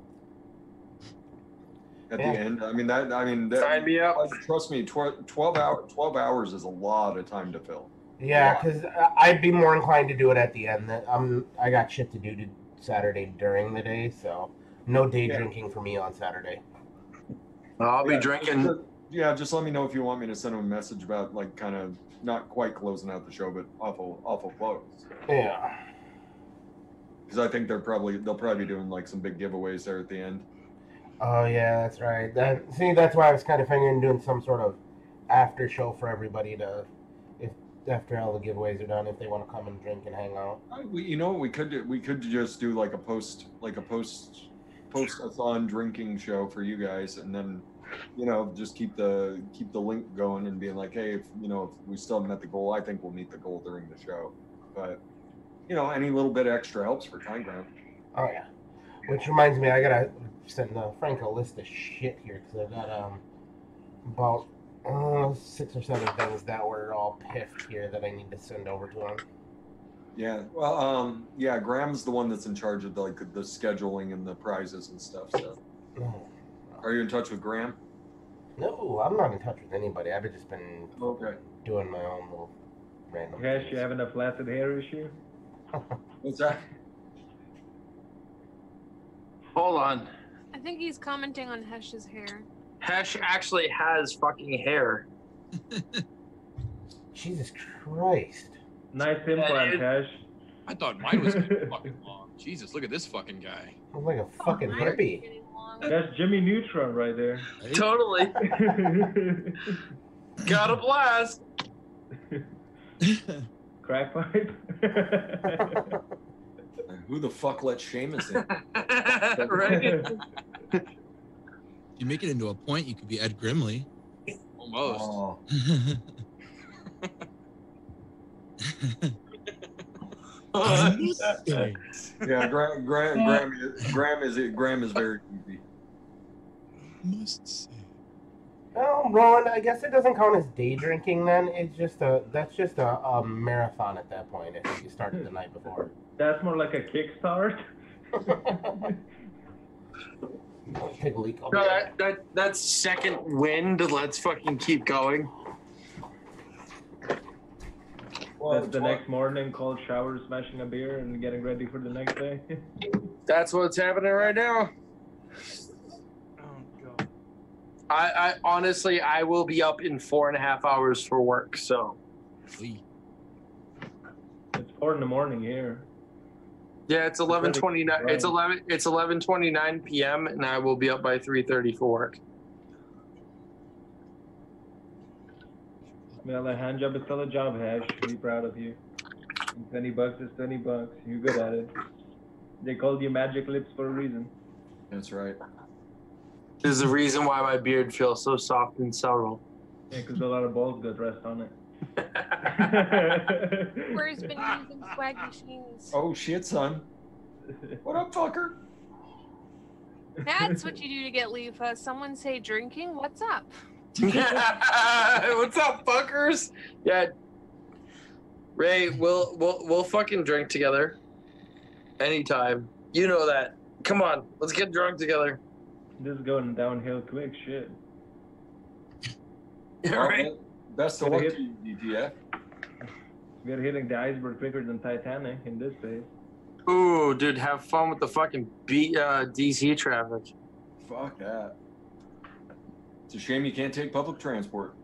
At the end, Sign me up. Trust me, 12 hours is a lot of time to fill. Yeah, because I'd be more inclined to do it at the end. I got shit to do Saturday during the day, so no day drinking for me on Saturday. I'll be drinking. yeah, just let me know if you want me to send him a message about like kind of not quite closing out the show, but awful close. Yeah. Because I think they'll probably be doing like some big giveaways there at the end. Oh yeah, that's right. That's why I was kind of figuring doing some sort of after show for everybody to, if after all the giveaways are done, if they want to come and drink and hang out. You know what we could do? We could just do like a post-a-thon drinking show for you guys, and then just keep the link going and being like, hey, if we still haven't met the goal, I think we'll meet the goal during the show. But any little bit extra helps for time grant. Oh yeah. Which reminds me, I gotta send Frank a list of shit here because I've got about 6 or 7 things that were all piffed here that I need to send over to him. Yeah, well, Graham's the one that's in charge of the scheduling and the prizes and stuff. So, are you in touch with Graham? No, I'm not in touch with anybody. I've just been doing my own little random. Yes, you having a flaccid hair issue? What's that? Hold on. I think he's commenting on Hesh's hair. Hesh actually has fucking hair. Jesus Christ. Nice implant, Hesh. I thought mine was fucking long. Jesus, look at this fucking guy. Looks like a fucking hippie. That's Jimmy Neutron right there. Totally. Got a blast. Crack pipe. Who the fuck let Seamus in? Right. If you make it into a point, you could be Ed Grimley. Almost. Oh. Yeah, Graham is very creepy. Must say. Well, Rowan, I guess it doesn't count as day drinking then. That's just a marathon at that point if you started the night before. That's more like a kickstart. Take a leak. No, that's second wind. Let's fucking keep going. That's the next morning, cold shower, smashing a beer, and getting ready for the next day. That's what's happening right now. Oh god. I honestly, I will be up in 4.5 hours for work. So. It's 4 a.m. here. Yeah, it's 11:29. It's 11:29 p.m. and I will be up by 3:30 for work. Well, a hand job is still a job, Hash. Be proud of you. And $20 is $20. You're good at it. They called you Magic Lips for a reason. That's right. There's a reason why my beard feels so soft and subtle. Yeah, because a lot of balls got rest on it. Where's been using swag machines? Oh shit, son. What up, fucker? That's what you do to get Leafa. Someone say drinking. What's up? What's up, fuckers? Yeah, Ray, we'll fucking drink together anytime. You know that. Come on, let's get drunk together. This is going downhill quick, shit. All right. Best of luck to you, DTF. We're hitting the iceberg quicker than Titanic in this phase. Ooh, dude, have fun with the fucking DC traffic. Fuck that. It's a shame you can't take public transport.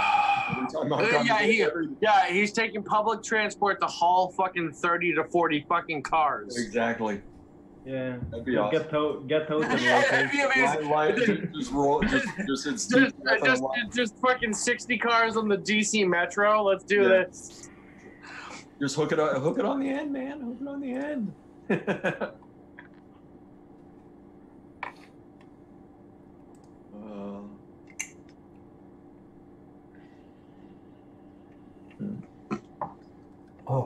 He's taking public transport to haul fucking 30 to 40 fucking cars. Exactly. Yeah. That'd be awesome. Get towed to the location. Just fucking 60 cars on the DC Metro. Let's do this. Just hook it on the end, man. Hook it on the end. Oh.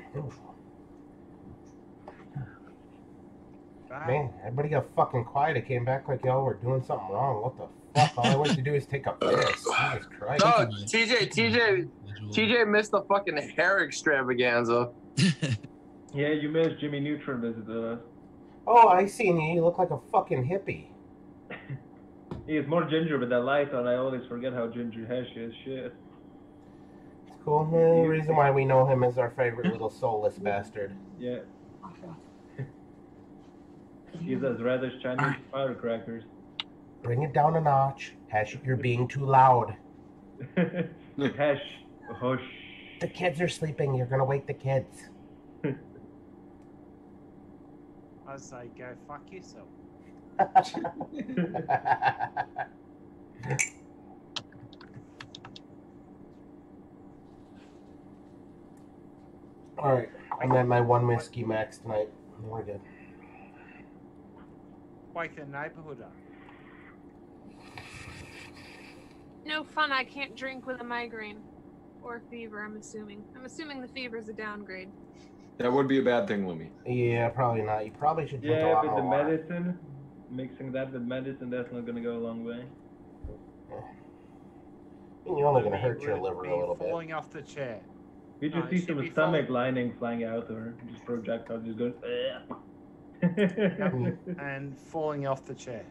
Man, everybody got fucking quiet. It came back like y'all were doing something wrong. What the fuck? All I went to do is take a piss. Jesus Christ. No, TJ missed the fucking hair extravaganza. Yeah, you missed Jimmy Neutron visited us. Oh, I seen you. You look like a fucking hippie. He is more ginger with that light on. I always forget how ginger Hesh is. Shit. It's cool. The reason why we know him is our favorite little soulless bastard. Yeah. He's as red as Chinese firecrackers. Bring it down a notch. Hash, you're being too loud. Hash. Hush. The kids are sleeping. You're gonna wake the kids. I say, go fuck yourself. All right, I'm at my 1 whiskey max tonight. We're good. Wake the neighborhood up. No fun. I can't drink with a migraine or fever. I'm assuming. I'm assuming the fever is a downgrade. That would be a bad thing, Lumi. Yeah, probably not. You probably should drink a Yeah, lot but more the water. medicine, mixing that with medicine, that's not gonna go a long way. You're only gonna Lumi hurt your would liver be a little bit. falling off the chair. You just No, see it should some be stomach falling- lining flying out, or just projectile just goes. And falling off the chair.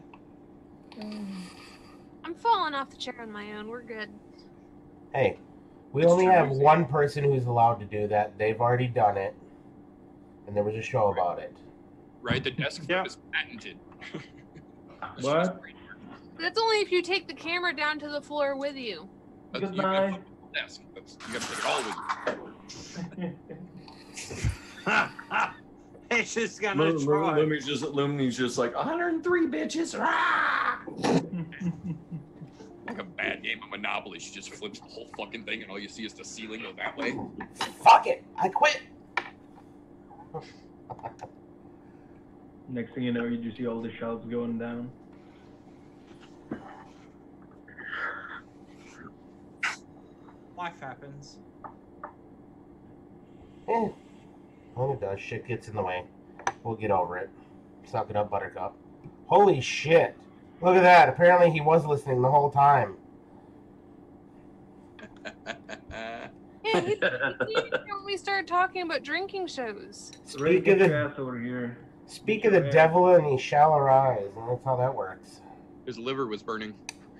I'm falling off the chair on my own. We're good. Hey, we It's only true, have Lucy. one person who's allowed to do that. They've already done it, and there was a show about it. Right? The desk flip Yeah. is patented. What? That's only if you take the camera down to the floor with you. That's, you Goodbye. gotta flip the desk. You gotta take it all with you. It's just gonna try. Lumi's just like 103 bitches. Rah! Like a bad game of Monopoly. She just flips the whole fucking thing, and all you see is the ceiling go that way. Fuck it! I quit. Next thing you know, you just see all the shelves going down. Life happens. When it does, shit gets in the way. We'll get over it. Suck it up, Buttercup. Holy shit! Look at that. Apparently he was listening the whole time. Yeah, he when we started talking about drinking shows. Ray, Speak get of your the ass over here. speak of the devil, and he shall arise. And that's how that works. His liver was burning.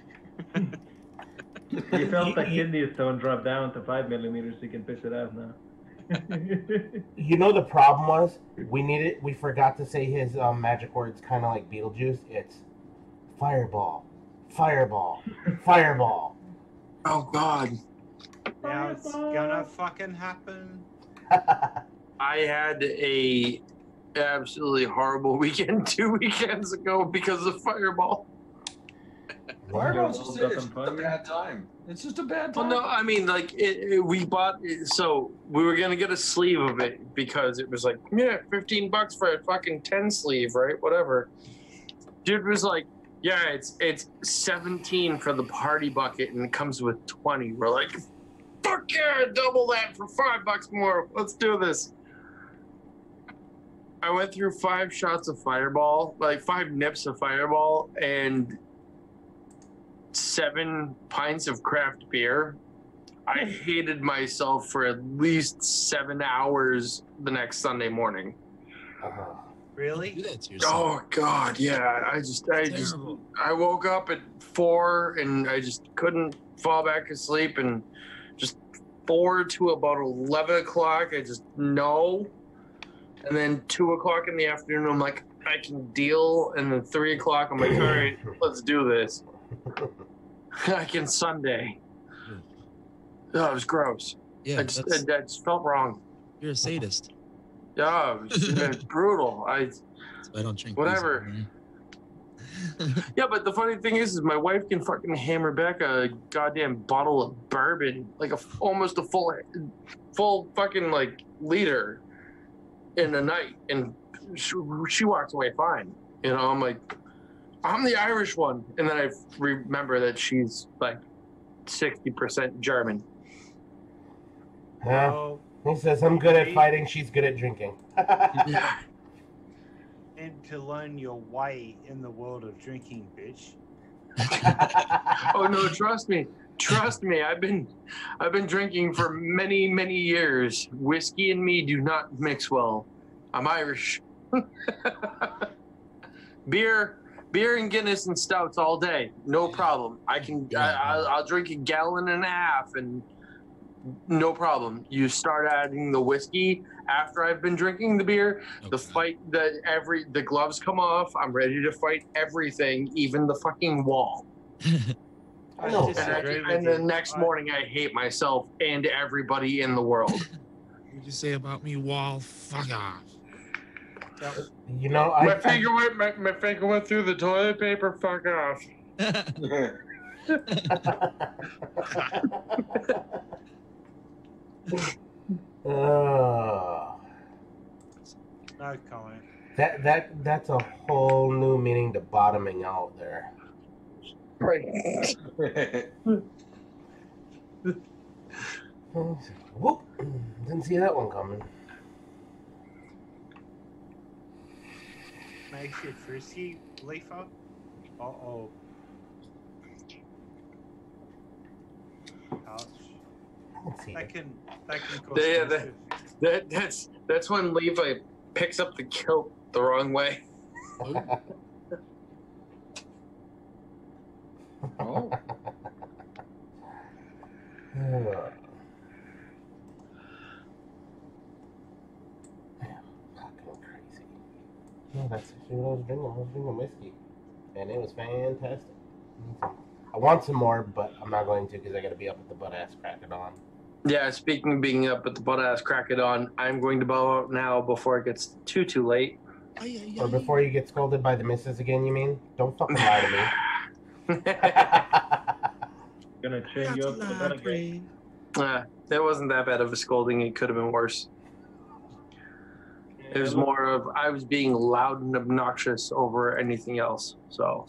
You felt the kidney stone drop down to 5 millimeters, so you can piss it out now. You know the problem was we forgot to say his magic words, kind of like Beetlejuice. It's fireball, fireball, fireball. Oh God. Now it's gonna fucking happen. I had a absolutely horrible weekend 2 weekends ago because of Fireball. Fireball's Got just some it's just a fun. bad time. It's just a bad Well, time. no, I mean, like, we bought, so we were going to get a sleeve of it because it was like, yeah, $15 for a fucking 10 sleeve, right? Whatever. Dude was like, yeah, it's 17 for the party bucket and it comes with 20. We're like, fuck yeah, double that for $5 more. Let's do this. I went through 5 shots of Fireball, like 5 nips of Fireball, and 7 pints of craft beer. I hated myself for at least 7 hours the next Sunday morning. Uh-huh. Really? Do that to yourself. Oh God, yeah. Terrible. I woke up at 4 and I just couldn't fall back asleep, and just 4 to about 11 o'clock, I just no. And then 2 o'clock in the afternoon, I'm like, I can deal. And then 3 o'clock, I'm like, all right, let's do this. I can Sunday. Oh, it was gross. Yeah, I that's, just felt wrong. you're a sadist. Yeah, it was brutal. That's why I don't drink. Whatever. Booze Yeah, but the funny thing is my wife can fucking hammer back a goddamn bottle of bourbon, like almost a full fucking like liter in a night, and she walks away fine. You know, I'm like, I'm the Irish one, and then I remember that she's like 60% German. Yeah. Oh, He says, I'm good at fighting, she's good at drinking. Yeah. and to learn your way in the world of drinking, bitch. Oh no, trust me. I've been drinking for many years. Whiskey and me do not mix well. I'm Irish. Beer and Guinness and stouts all day, no problem. I'll drink a gallon and a half, and no problem. You start adding the whiskey after I've been drinking the beer. The Okay. fight, the gloves come off. I'm ready to fight everything, even the fucking wall. I know. disagree with And the you. next morning, I hate myself and everybody in the world. What'd you say about me, Wall? Fuck off. You know, My finger went through the toilet paper. Fuck off. No comment. That's a whole new meaning to bottoming out there. Right. Whoop! Didn't see that one coming. Makes you frisky, Leafer. Uh-oh. Ouch. Let's see. That can cause Yeah, mischief. that's when Levi picks up the kilt the wrong way. Oh. Fucking crazy. No, that's actually what I was drinking. I was drinking whiskey, and it was fantastic. I want some more, but I'm not going to because I got to be up at the butt ass crack of dawn. Yeah, speaking of being up at the butt ass crack it on, I'm going to bow out now before it gets too late. Or before you get scolded by the missus again, you mean? Don't fucking lie to me. Gonna chain you up to the bed again. That wasn't that bad of a scolding. It could have been worse. It was more of I was being loud and obnoxious over anything else. So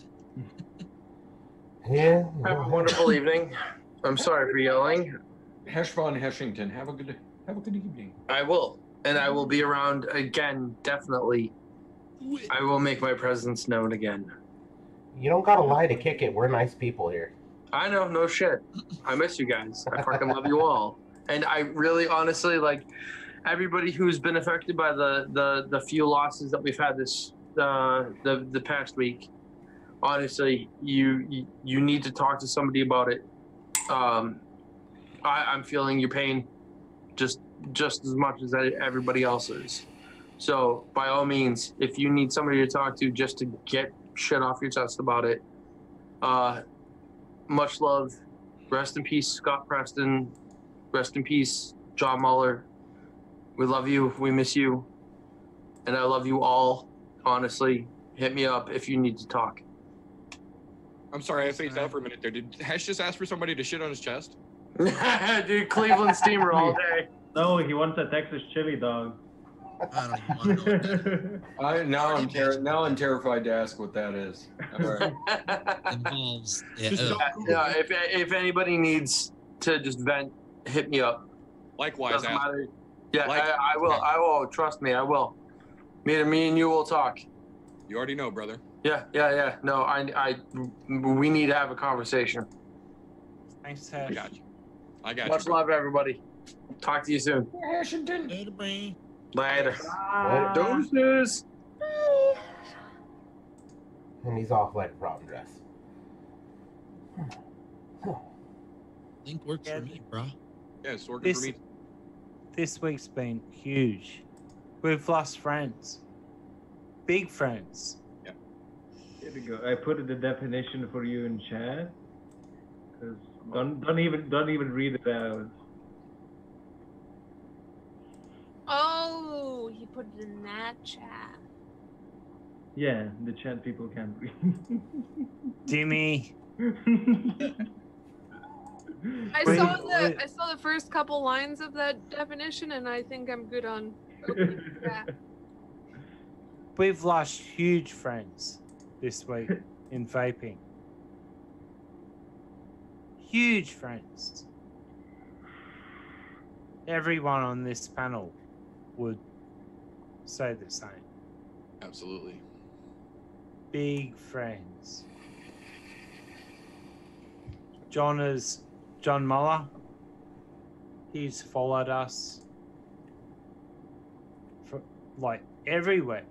Yeah. have a wonderful evening. I'm sorry for yelling. Hesh von Heshington, have a good evening. I will, and I will be around again. Definitely, I will make my presence known again. You don't gotta lie to kick it. We're nice people here. I know, no shit. I miss you guys. I fucking love you all, and I really, honestly, like everybody who's been affected by the few losses that we've had this the past week. Honestly, you need to talk to somebody about it. I'm feeling your pain just as much as everybody else is. So by all means, if you need somebody to talk to just to get shit off your chest about it, much love. Rest in peace, Scott Preston. Rest in peace, John Muller. We love you. We miss you. And I love you all. Honestly, hit me up if you need to talk. I'm sorry, I phased out for a minute there. Did Hesh just ask for somebody to shit on his chest? Dude, Cleveland Steamer all day. No, he wants a Texas chili dog. I don't even want to know what that is. Now I'm terrified to ask what that is. All right. Involves. Yeah, Just Yeah, if anybody needs to just vent, hit me up. Likewise, Doesn't ask. matter. Yeah, Like- I will. I will. Trust me, I will. Me and you will talk. You already know, brother. Yeah. No, we need to have a conversation. Thanks, I Hesh. got you. I got Much you. love, everybody. Talk to you soon. Later, bye. Later. Later. Doses. And he's off like a prom dress. Link works for me, bro. Yeah, it's working for This, me. this week's been huge. We've lost friends. Big friends. Here we go. I put the definition for you in chat. 'Cause don't even read it out. Oh, he put it in that chat. Yeah, the chat people can't read. Dimmy. I Wait, saw wait. I saw the first couple lines of that definition, and I think I'm good on. opening that. We've lost huge friends this week in vaping. Huge friends. Everyone on this panel would say the same. Absolutely. Big friends. John Muller. He's followed us for like everywhere.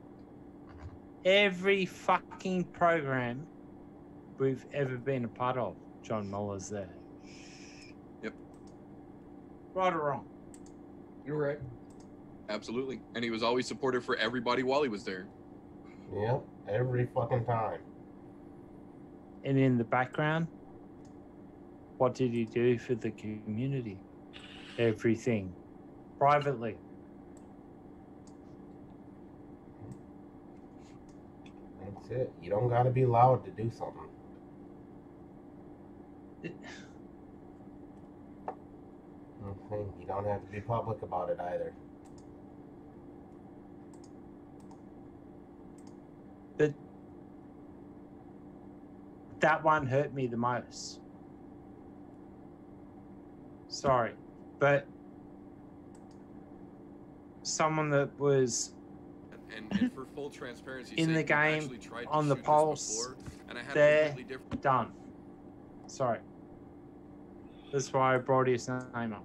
Every fucking program we've ever been a part of, John Muller's there. Yep. right or wrong. You're right. Absolutely. And he was always supportive for everybody while he was there. Yep, every fucking time. And in the background, what did he do for the community? Everything. Privately. That's it. You don't gotta be loud to do something. Okay, you don't have to be public about it either. But that one hurt me the most. Sorry, but someone that was And for full transparency, in the we've game, actually tried to on the shoot this pulse, before, and I had a there, completely different. done. Sorry. That's why I brought his name up.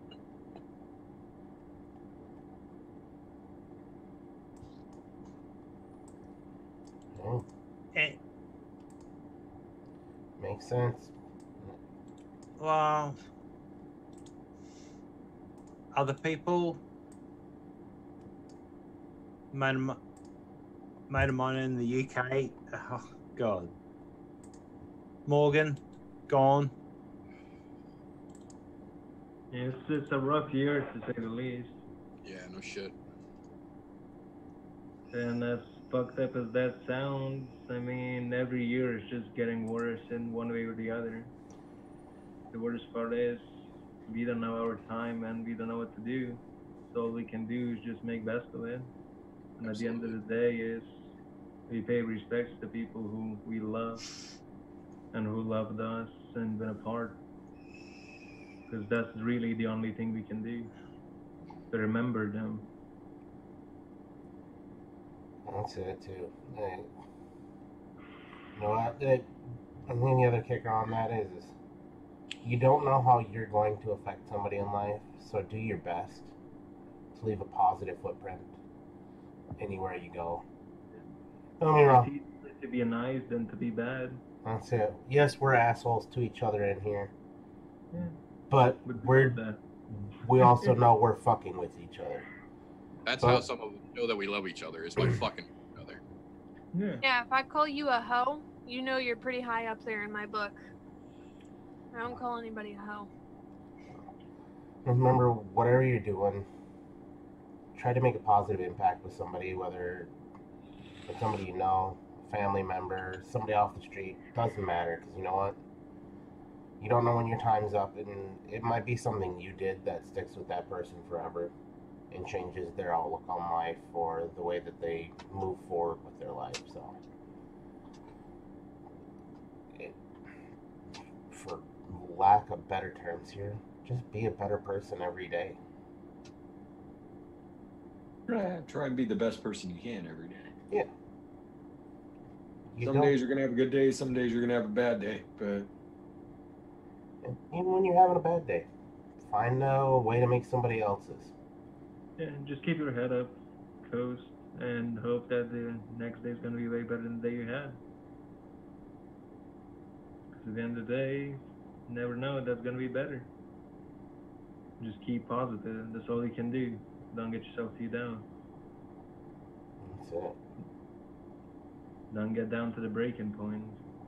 Oh, And, makes sense. well, other people, mate of mine in the UK, oh God. Morgan, gone. Yeah, it's a rough year to say the least. Yeah, no shit. And as fucked up as that sounds, I mean, every year is just getting worse in one way or the other. The worst part is we don't know our time and we don't know what to do. So all we can do is just make best of it. And at the end of the day is we pay respects to people who we love and who loved us and been a part. Because that's really the only thing we can do, to remember them. That's it too. Hey, you know what? I think the other kicker on that is you don't know how you're going to affect somebody in life, so do your best to leave a positive footprint anywhere you go. Don't get me wrong. It's easier to be nice than to be bad. That's it. Yes, we're assholes to each other in here, Yeah. but But we also know we're fucking with each other. That's But- how some of us know that we love each other, is by fucking each other. Yeah. Yeah, if I call you a hoe, you know you're pretty high up there in my book. I don't call anybody a hoe. Remember, whatever you're doing, try to make a positive impact with somebody, whether it's somebody you know, family member, somebody off the street. Doesn't matter, because you know what? You don't know when your time's up, and it might be something you did that sticks with that person forever and changes their outlook on life or the way that they move forward with their life. So, for lack of better terms here, just be a better person every day. Try and be the best person you can every day. Yeah. Some days you're gonna have a good day, some days you're gonna have a bad day, but even when you're having a bad day, find a way to make somebody else's. Yeah, just keep your head up, coast, and hope that the next day is going to be way better than the day you had. Because at the end of the day, you never know that's going to be better. Just keep positive. That's all you can do. Don't get yourself too down. That's it. Don't get down to the breaking point.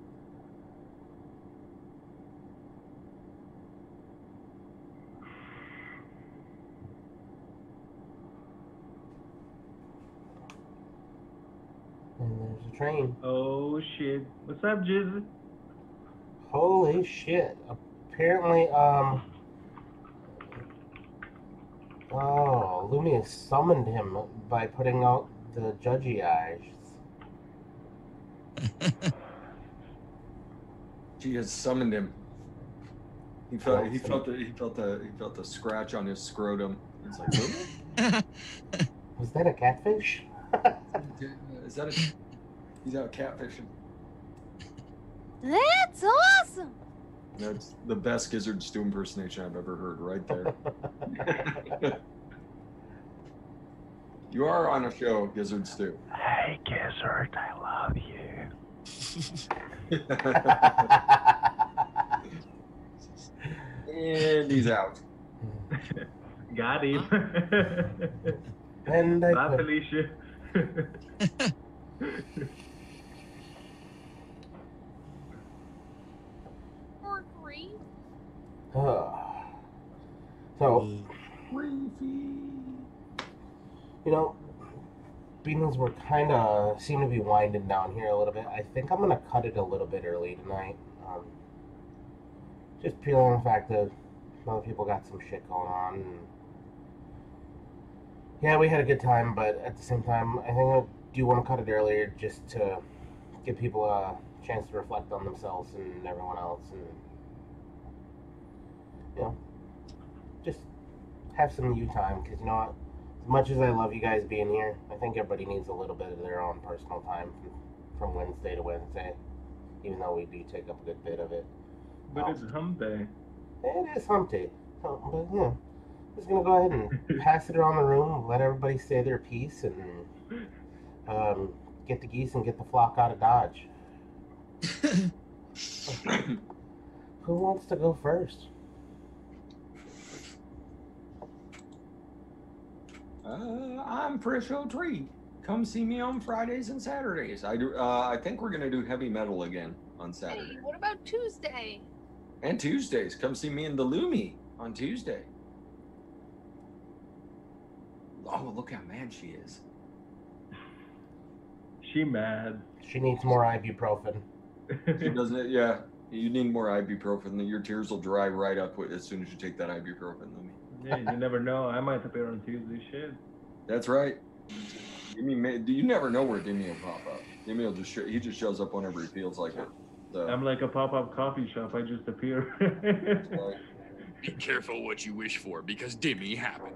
And there's a train. Oh shit. What's up, Jizz? Holy shit. Apparently, Lumius summoned him by putting out the judgy eyes. she has summoned him. He felt the scratch on his scrotum. It's like, really? Was that a catfish? Is that he's out catfishing. That's awesome. That's the best Gizzard Stew impersonation I've ever heard, right there. You are on a show, Gizzard Stew. Hey, Gizzard, I love you. And he's out. Got him. And I Bye, quit. Felicia. Or grief. So, Uh, you know, being as we're kind of seem to be winding down here a little bit, I think I'm going to cut it a little bit early tonight. Just purely on the fact that other people got some shit going on. And yeah, we had a good time, but at the same time, I think I do want to cut it earlier just to give people a chance to reflect on themselves and everyone else, and you know, just have some you time. Because you know what, as much as I love you guys being here, I think everybody needs a little bit of their own personal time from Wednesday to Wednesday, even though we do take up a good bit of it. But it's hump day. It is hump day, but yeah, I'm just gonna go ahead and pass it around the room, let everybody say their piece, and get the geese and get the flock out of Dodge. Who wants to go first? I'm Frisch O'Tree. Come see me on Fridays and Saturdays. I think we're gonna do heavy metal again on Saturday. Hey, what about Tuesday? And Tuesdays. Come see me in the Lumi on Tuesday. Oh, look how mad she is. She mad. She needs more ibuprofen. She doesn't. Yeah, you need more ibuprofen. Your tears will dry right up as soon as you take that ibuprofen, Lumi. Yeah, you never know. I might appear on Tuesday. Shit. That's right. You never know where Dimmy will pop up. Dimmy will he just shows up whenever he feels like it. So. I'm like a pop-up coffee shop. I just appear. Be careful what you wish for, because Dimmy happened.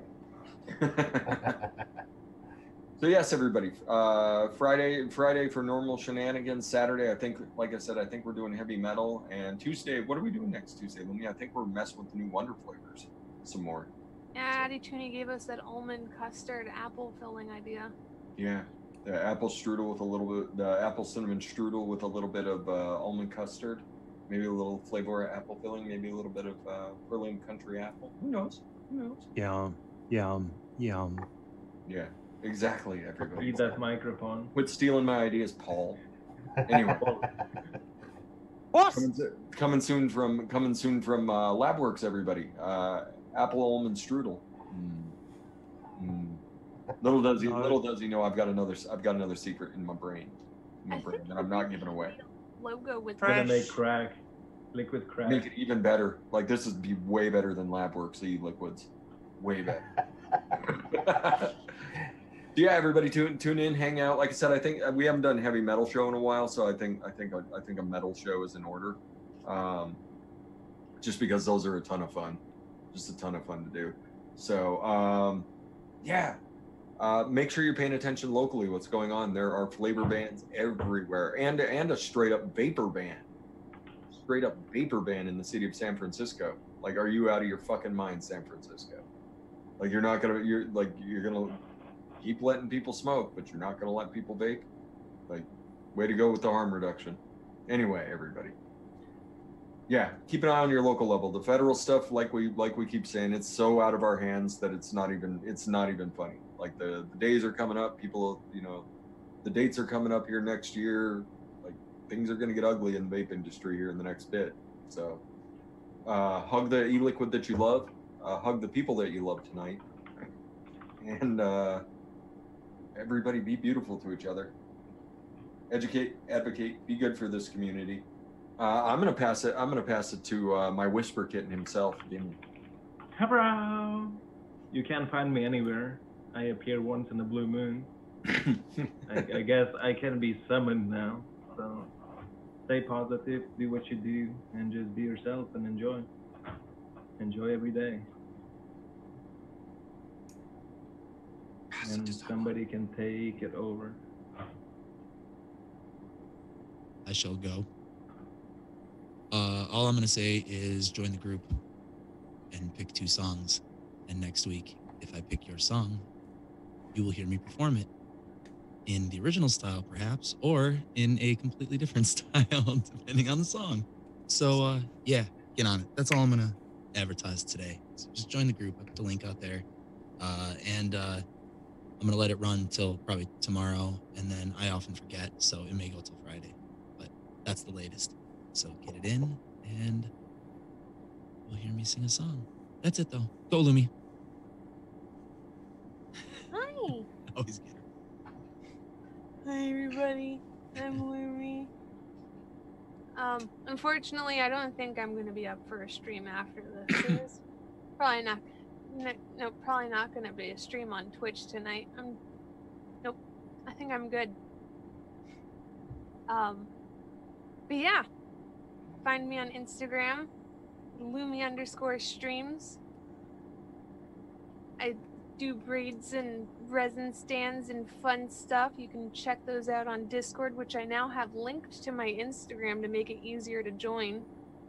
So yes, everybody. Friday for normal shenanigans. Saturday, I think, like I said, I think we're doing heavy metal. And Tuesday, what are we doing next Tuesday, Lumi? I think we're messing with the new Wonder flavors some more. Yeah, Addie Tooney gave us that almond custard apple filling idea. Yeah, the apple strudel with a little bit, the apple cinnamon strudel with a little bit of almond custard, maybe a little flavor of apple filling, maybe a little bit of Brilliant Country apple. Who knows? Who knows? Yum, yum, yum. Yeah, exactly. Everybody. Eat that microphone. Quit stealing my ideas, Paul. Anyway. What? Coming soon from Labworks, everybody. Apple almond strudel. Little does he know I've got another secret in my brain. That I'm not giving away. Logo with Gonna make crack, liquid crack. Make it even better. Like this would be way better than Labworks e-liquids. Way better. Yeah, everybody tune in, hang out. Like I said, I think we haven't done a heavy metal show in a while, so I think a metal show is in order. Just because those are a ton of fun. Just a ton of fun to do. So yeah. Make sure you're paying attention locally what's going on. There are flavor bans everywhere, and a straight up vapor ban. Straight up vapor ban in the city of San Francisco. Like, are you out of your fucking mind, San Francisco? Like you're gonna keep letting people smoke, but you're not gonna let people vape? Like, way to go with the harm reduction. Anyway, everybody. Yeah, keep an eye on your local level. The federal stuff, like we keep saying, it's so out of our hands that it's not even funny. Like the days are coming up, people, the dates are coming up here next year. Like things are going to get ugly in the vape industry here in the next bit. So hug the e-liquid that you love, hug the people that you love tonight, and everybody be beautiful to each other. Educate, advocate, be good for this community. I'm gonna pass it to my whisper kitten himself, Dimmy. Hello. You can't find me anywhere. I appear once in a blue moon. I guess I can be summoned now. So stay positive, do what you do, and just be yourself and enjoy. Enjoy every day. And somebody can take it over. I shall go. All I'm going to say is join the group and pick 2 songs. And next week, if I pick your song, you will hear me perform it in the original style, perhaps, or in a completely different style, depending on the song. So, yeah, get on it. That's all I'm going to advertise today. So just join the group. I put the link out there. And I'm going to let it run till probably tomorrow. And then I often forget, so it may go till Friday. But that's the latest. So get it in, and you'll hear me sing a song. That's it, though. Go, Lumi. Hi. Always get her. Hi, everybody. I'm Lumi. Unfortunately, I don't think I'm going to be up for a stream after this. It's probably not. No, probably not going to be a stream on Twitch tonight. Nope. I think I'm good. But yeah, find me on Instagram, Lumi_streams. I do braids and resin stands and fun stuff. You can check those out on Discord, which I now have linked to my Instagram to make it easier to join.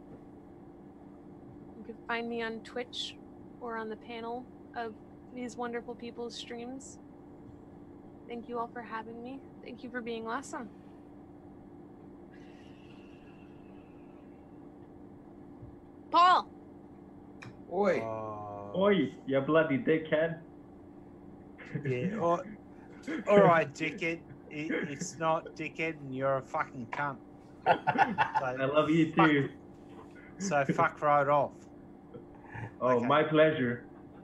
You can find me on Twitch or on the panel of these wonderful people's streams. Thank you all for having me. Thank you for being awesome. Paul! Oi. Oi, you bloody dickhead. Yeah. All right, dickhead. It's not dickhead, and you're a fucking cunt. I love you too. So fuck right off. Oh, Okay. my pleasure.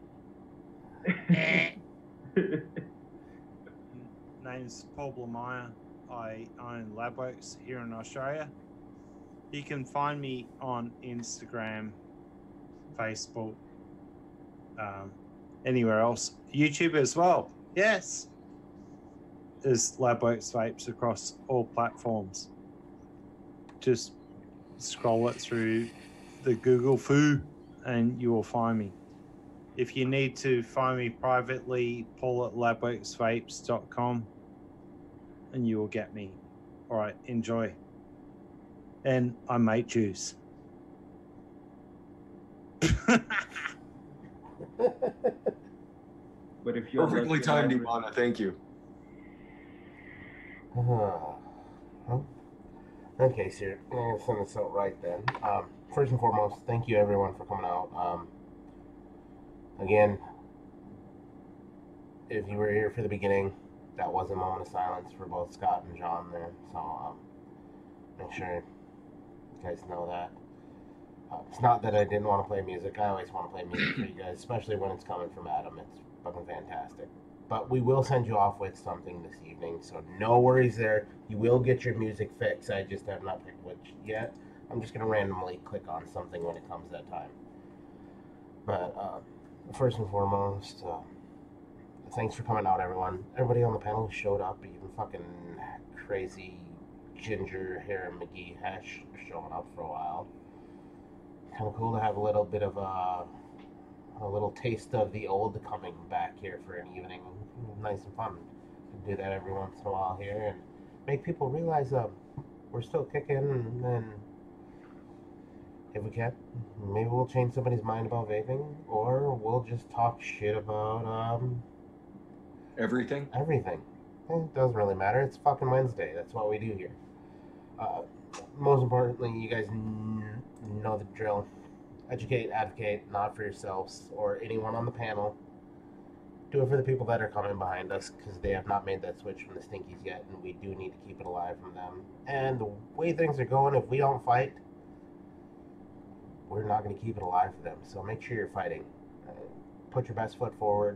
Name's Paul Blamire. I own Labworks here in Australia. You can find me on Instagram, Facebook, anywhere else. YouTube as well. Yes. There's Labworks Vapes across all platforms. Just scroll it through the Google Foo and you will find me. If you need to find me privately, Paul at labworksvapes.com and you will get me. All right, enjoy. And I make juice. But if you're Perfectly lucky, timed, I- Imana. Thank you. Okay, so I'm going to send this out right then. First and foremost, thank you everyone for coming out. Again, if you were here for the beginning, that was a moment of silence for both Scott and John there. So make sure you guys know that. It's not that I didn't want to play music. I always want to play music for you guys, especially when it's coming from Adam. It's fucking fantastic. But we will send you off with something this evening, so no worries there. You will get your music fix. I just have not picked which yet. I'm just going to randomly click on something when it comes that time. But first and foremost, thanks for coming out, everyone. Everybody on the panel showed up. Even fucking crazy ginger hair McGee Hesh showing up for a while. Kind of cool to have a little bit of a little taste of the old coming back here for an evening. Nice and fun. We do that every once in a while here and make people realize we're still kicking, and if we can, maybe we'll change somebody's mind about vaping, or we'll just talk shit about Everything? everything. It doesn't really matter. It's fucking Wednesday. That's what we do here. Most importantly, you guys know the drill. Educate, advocate, not for yourselves or anyone on the panel. Do it for the people that are coming behind us, because they have not made that switch from the Stinkies yet, and we do need to keep it alive from them. And the way things are going, if we don't fight, we're not going to keep it alive for them. So make sure you're fighting. Put your best foot forward.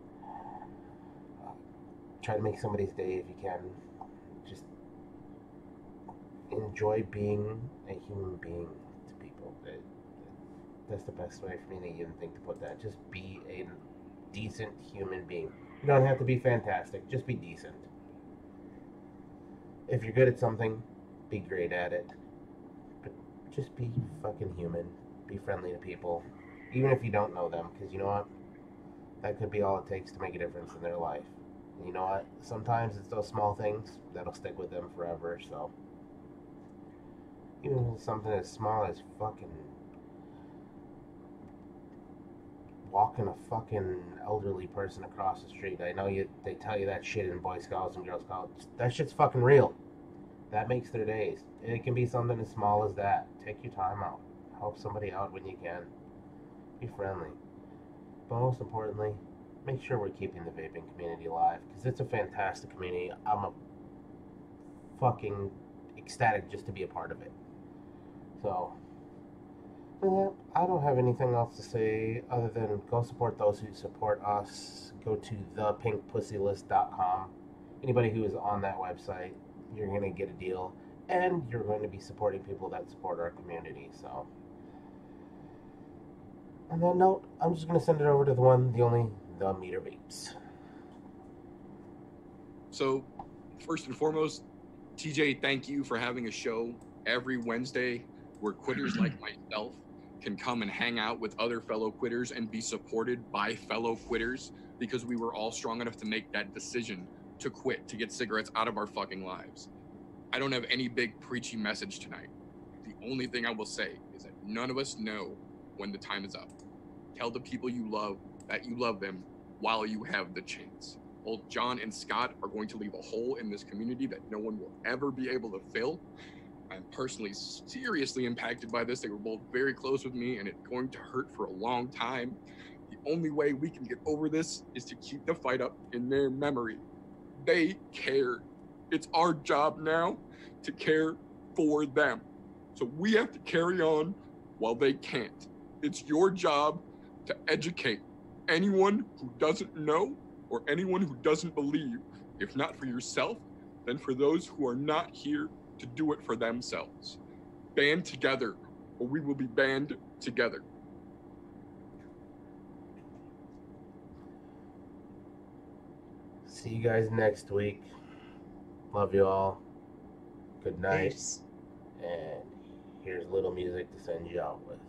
Try to make somebody's day if you can. Just enjoy being a human being to people. That's the best way for me to even think to put that. Just be a decent human being. You don't have to be fantastic. Just be decent. If you're good at something, be great at it. But just be fucking human. Be friendly to people. Even if you don't know them. Because you know what? That could be all it takes to make a difference in their life. And you know what? Sometimes it's those small things that'll stick with them forever. So even if it's something as small as fucking walking a fucking elderly person across the street. I know they tell you that shit in Boy Scouts and Girl Scouts. That shit's fucking real. That makes their days. It can be something as small as that. Take your time out. Help somebody out when you can. Be friendly. But most importantly, make sure we're keeping the vaping community alive, because it's a fantastic community. I'm a fucking ecstatic just to be a part of it. So, yeah, I don't have anything else to say other than go support those who support us. Go to thepinkpussylist.com. Anybody who is on that website, you're going to get a deal, and you're going to be supporting people that support our community. So, on that note, I'm just going to send it over to the one, the only, the Meter Vapes. So, first and foremost, TJ, thank you for having a show every Wednesday where quitters like myself can come and hang out with other fellow quitters and be supported by fellow quitters, because we were all strong enough to make that decision to quit, to get cigarettes out of our fucking lives. I don't have any big preachy message tonight. The only thing I will say is that none of us know when the time is up. Tell the people you love that you love them while you have the chance. Both John and Scott are going to leave a hole in this community that no one will ever be able to fill. I'm personally seriously impacted by this. They were both very close with me, and it's going to hurt for a long time. The only way we can get over this is to keep the fight up in their memory. They cared. It's our job now to care for them. So we have to carry on while they can't. It's your job to educate anyone who doesn't know or anyone who doesn't believe. If not for yourself, then for those who are not here to do it for themselves. Band together, or we will be banned together. See you guys next week. Love you all. Good night. Peace. And here's a little music to send you out with.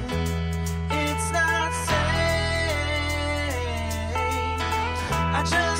I just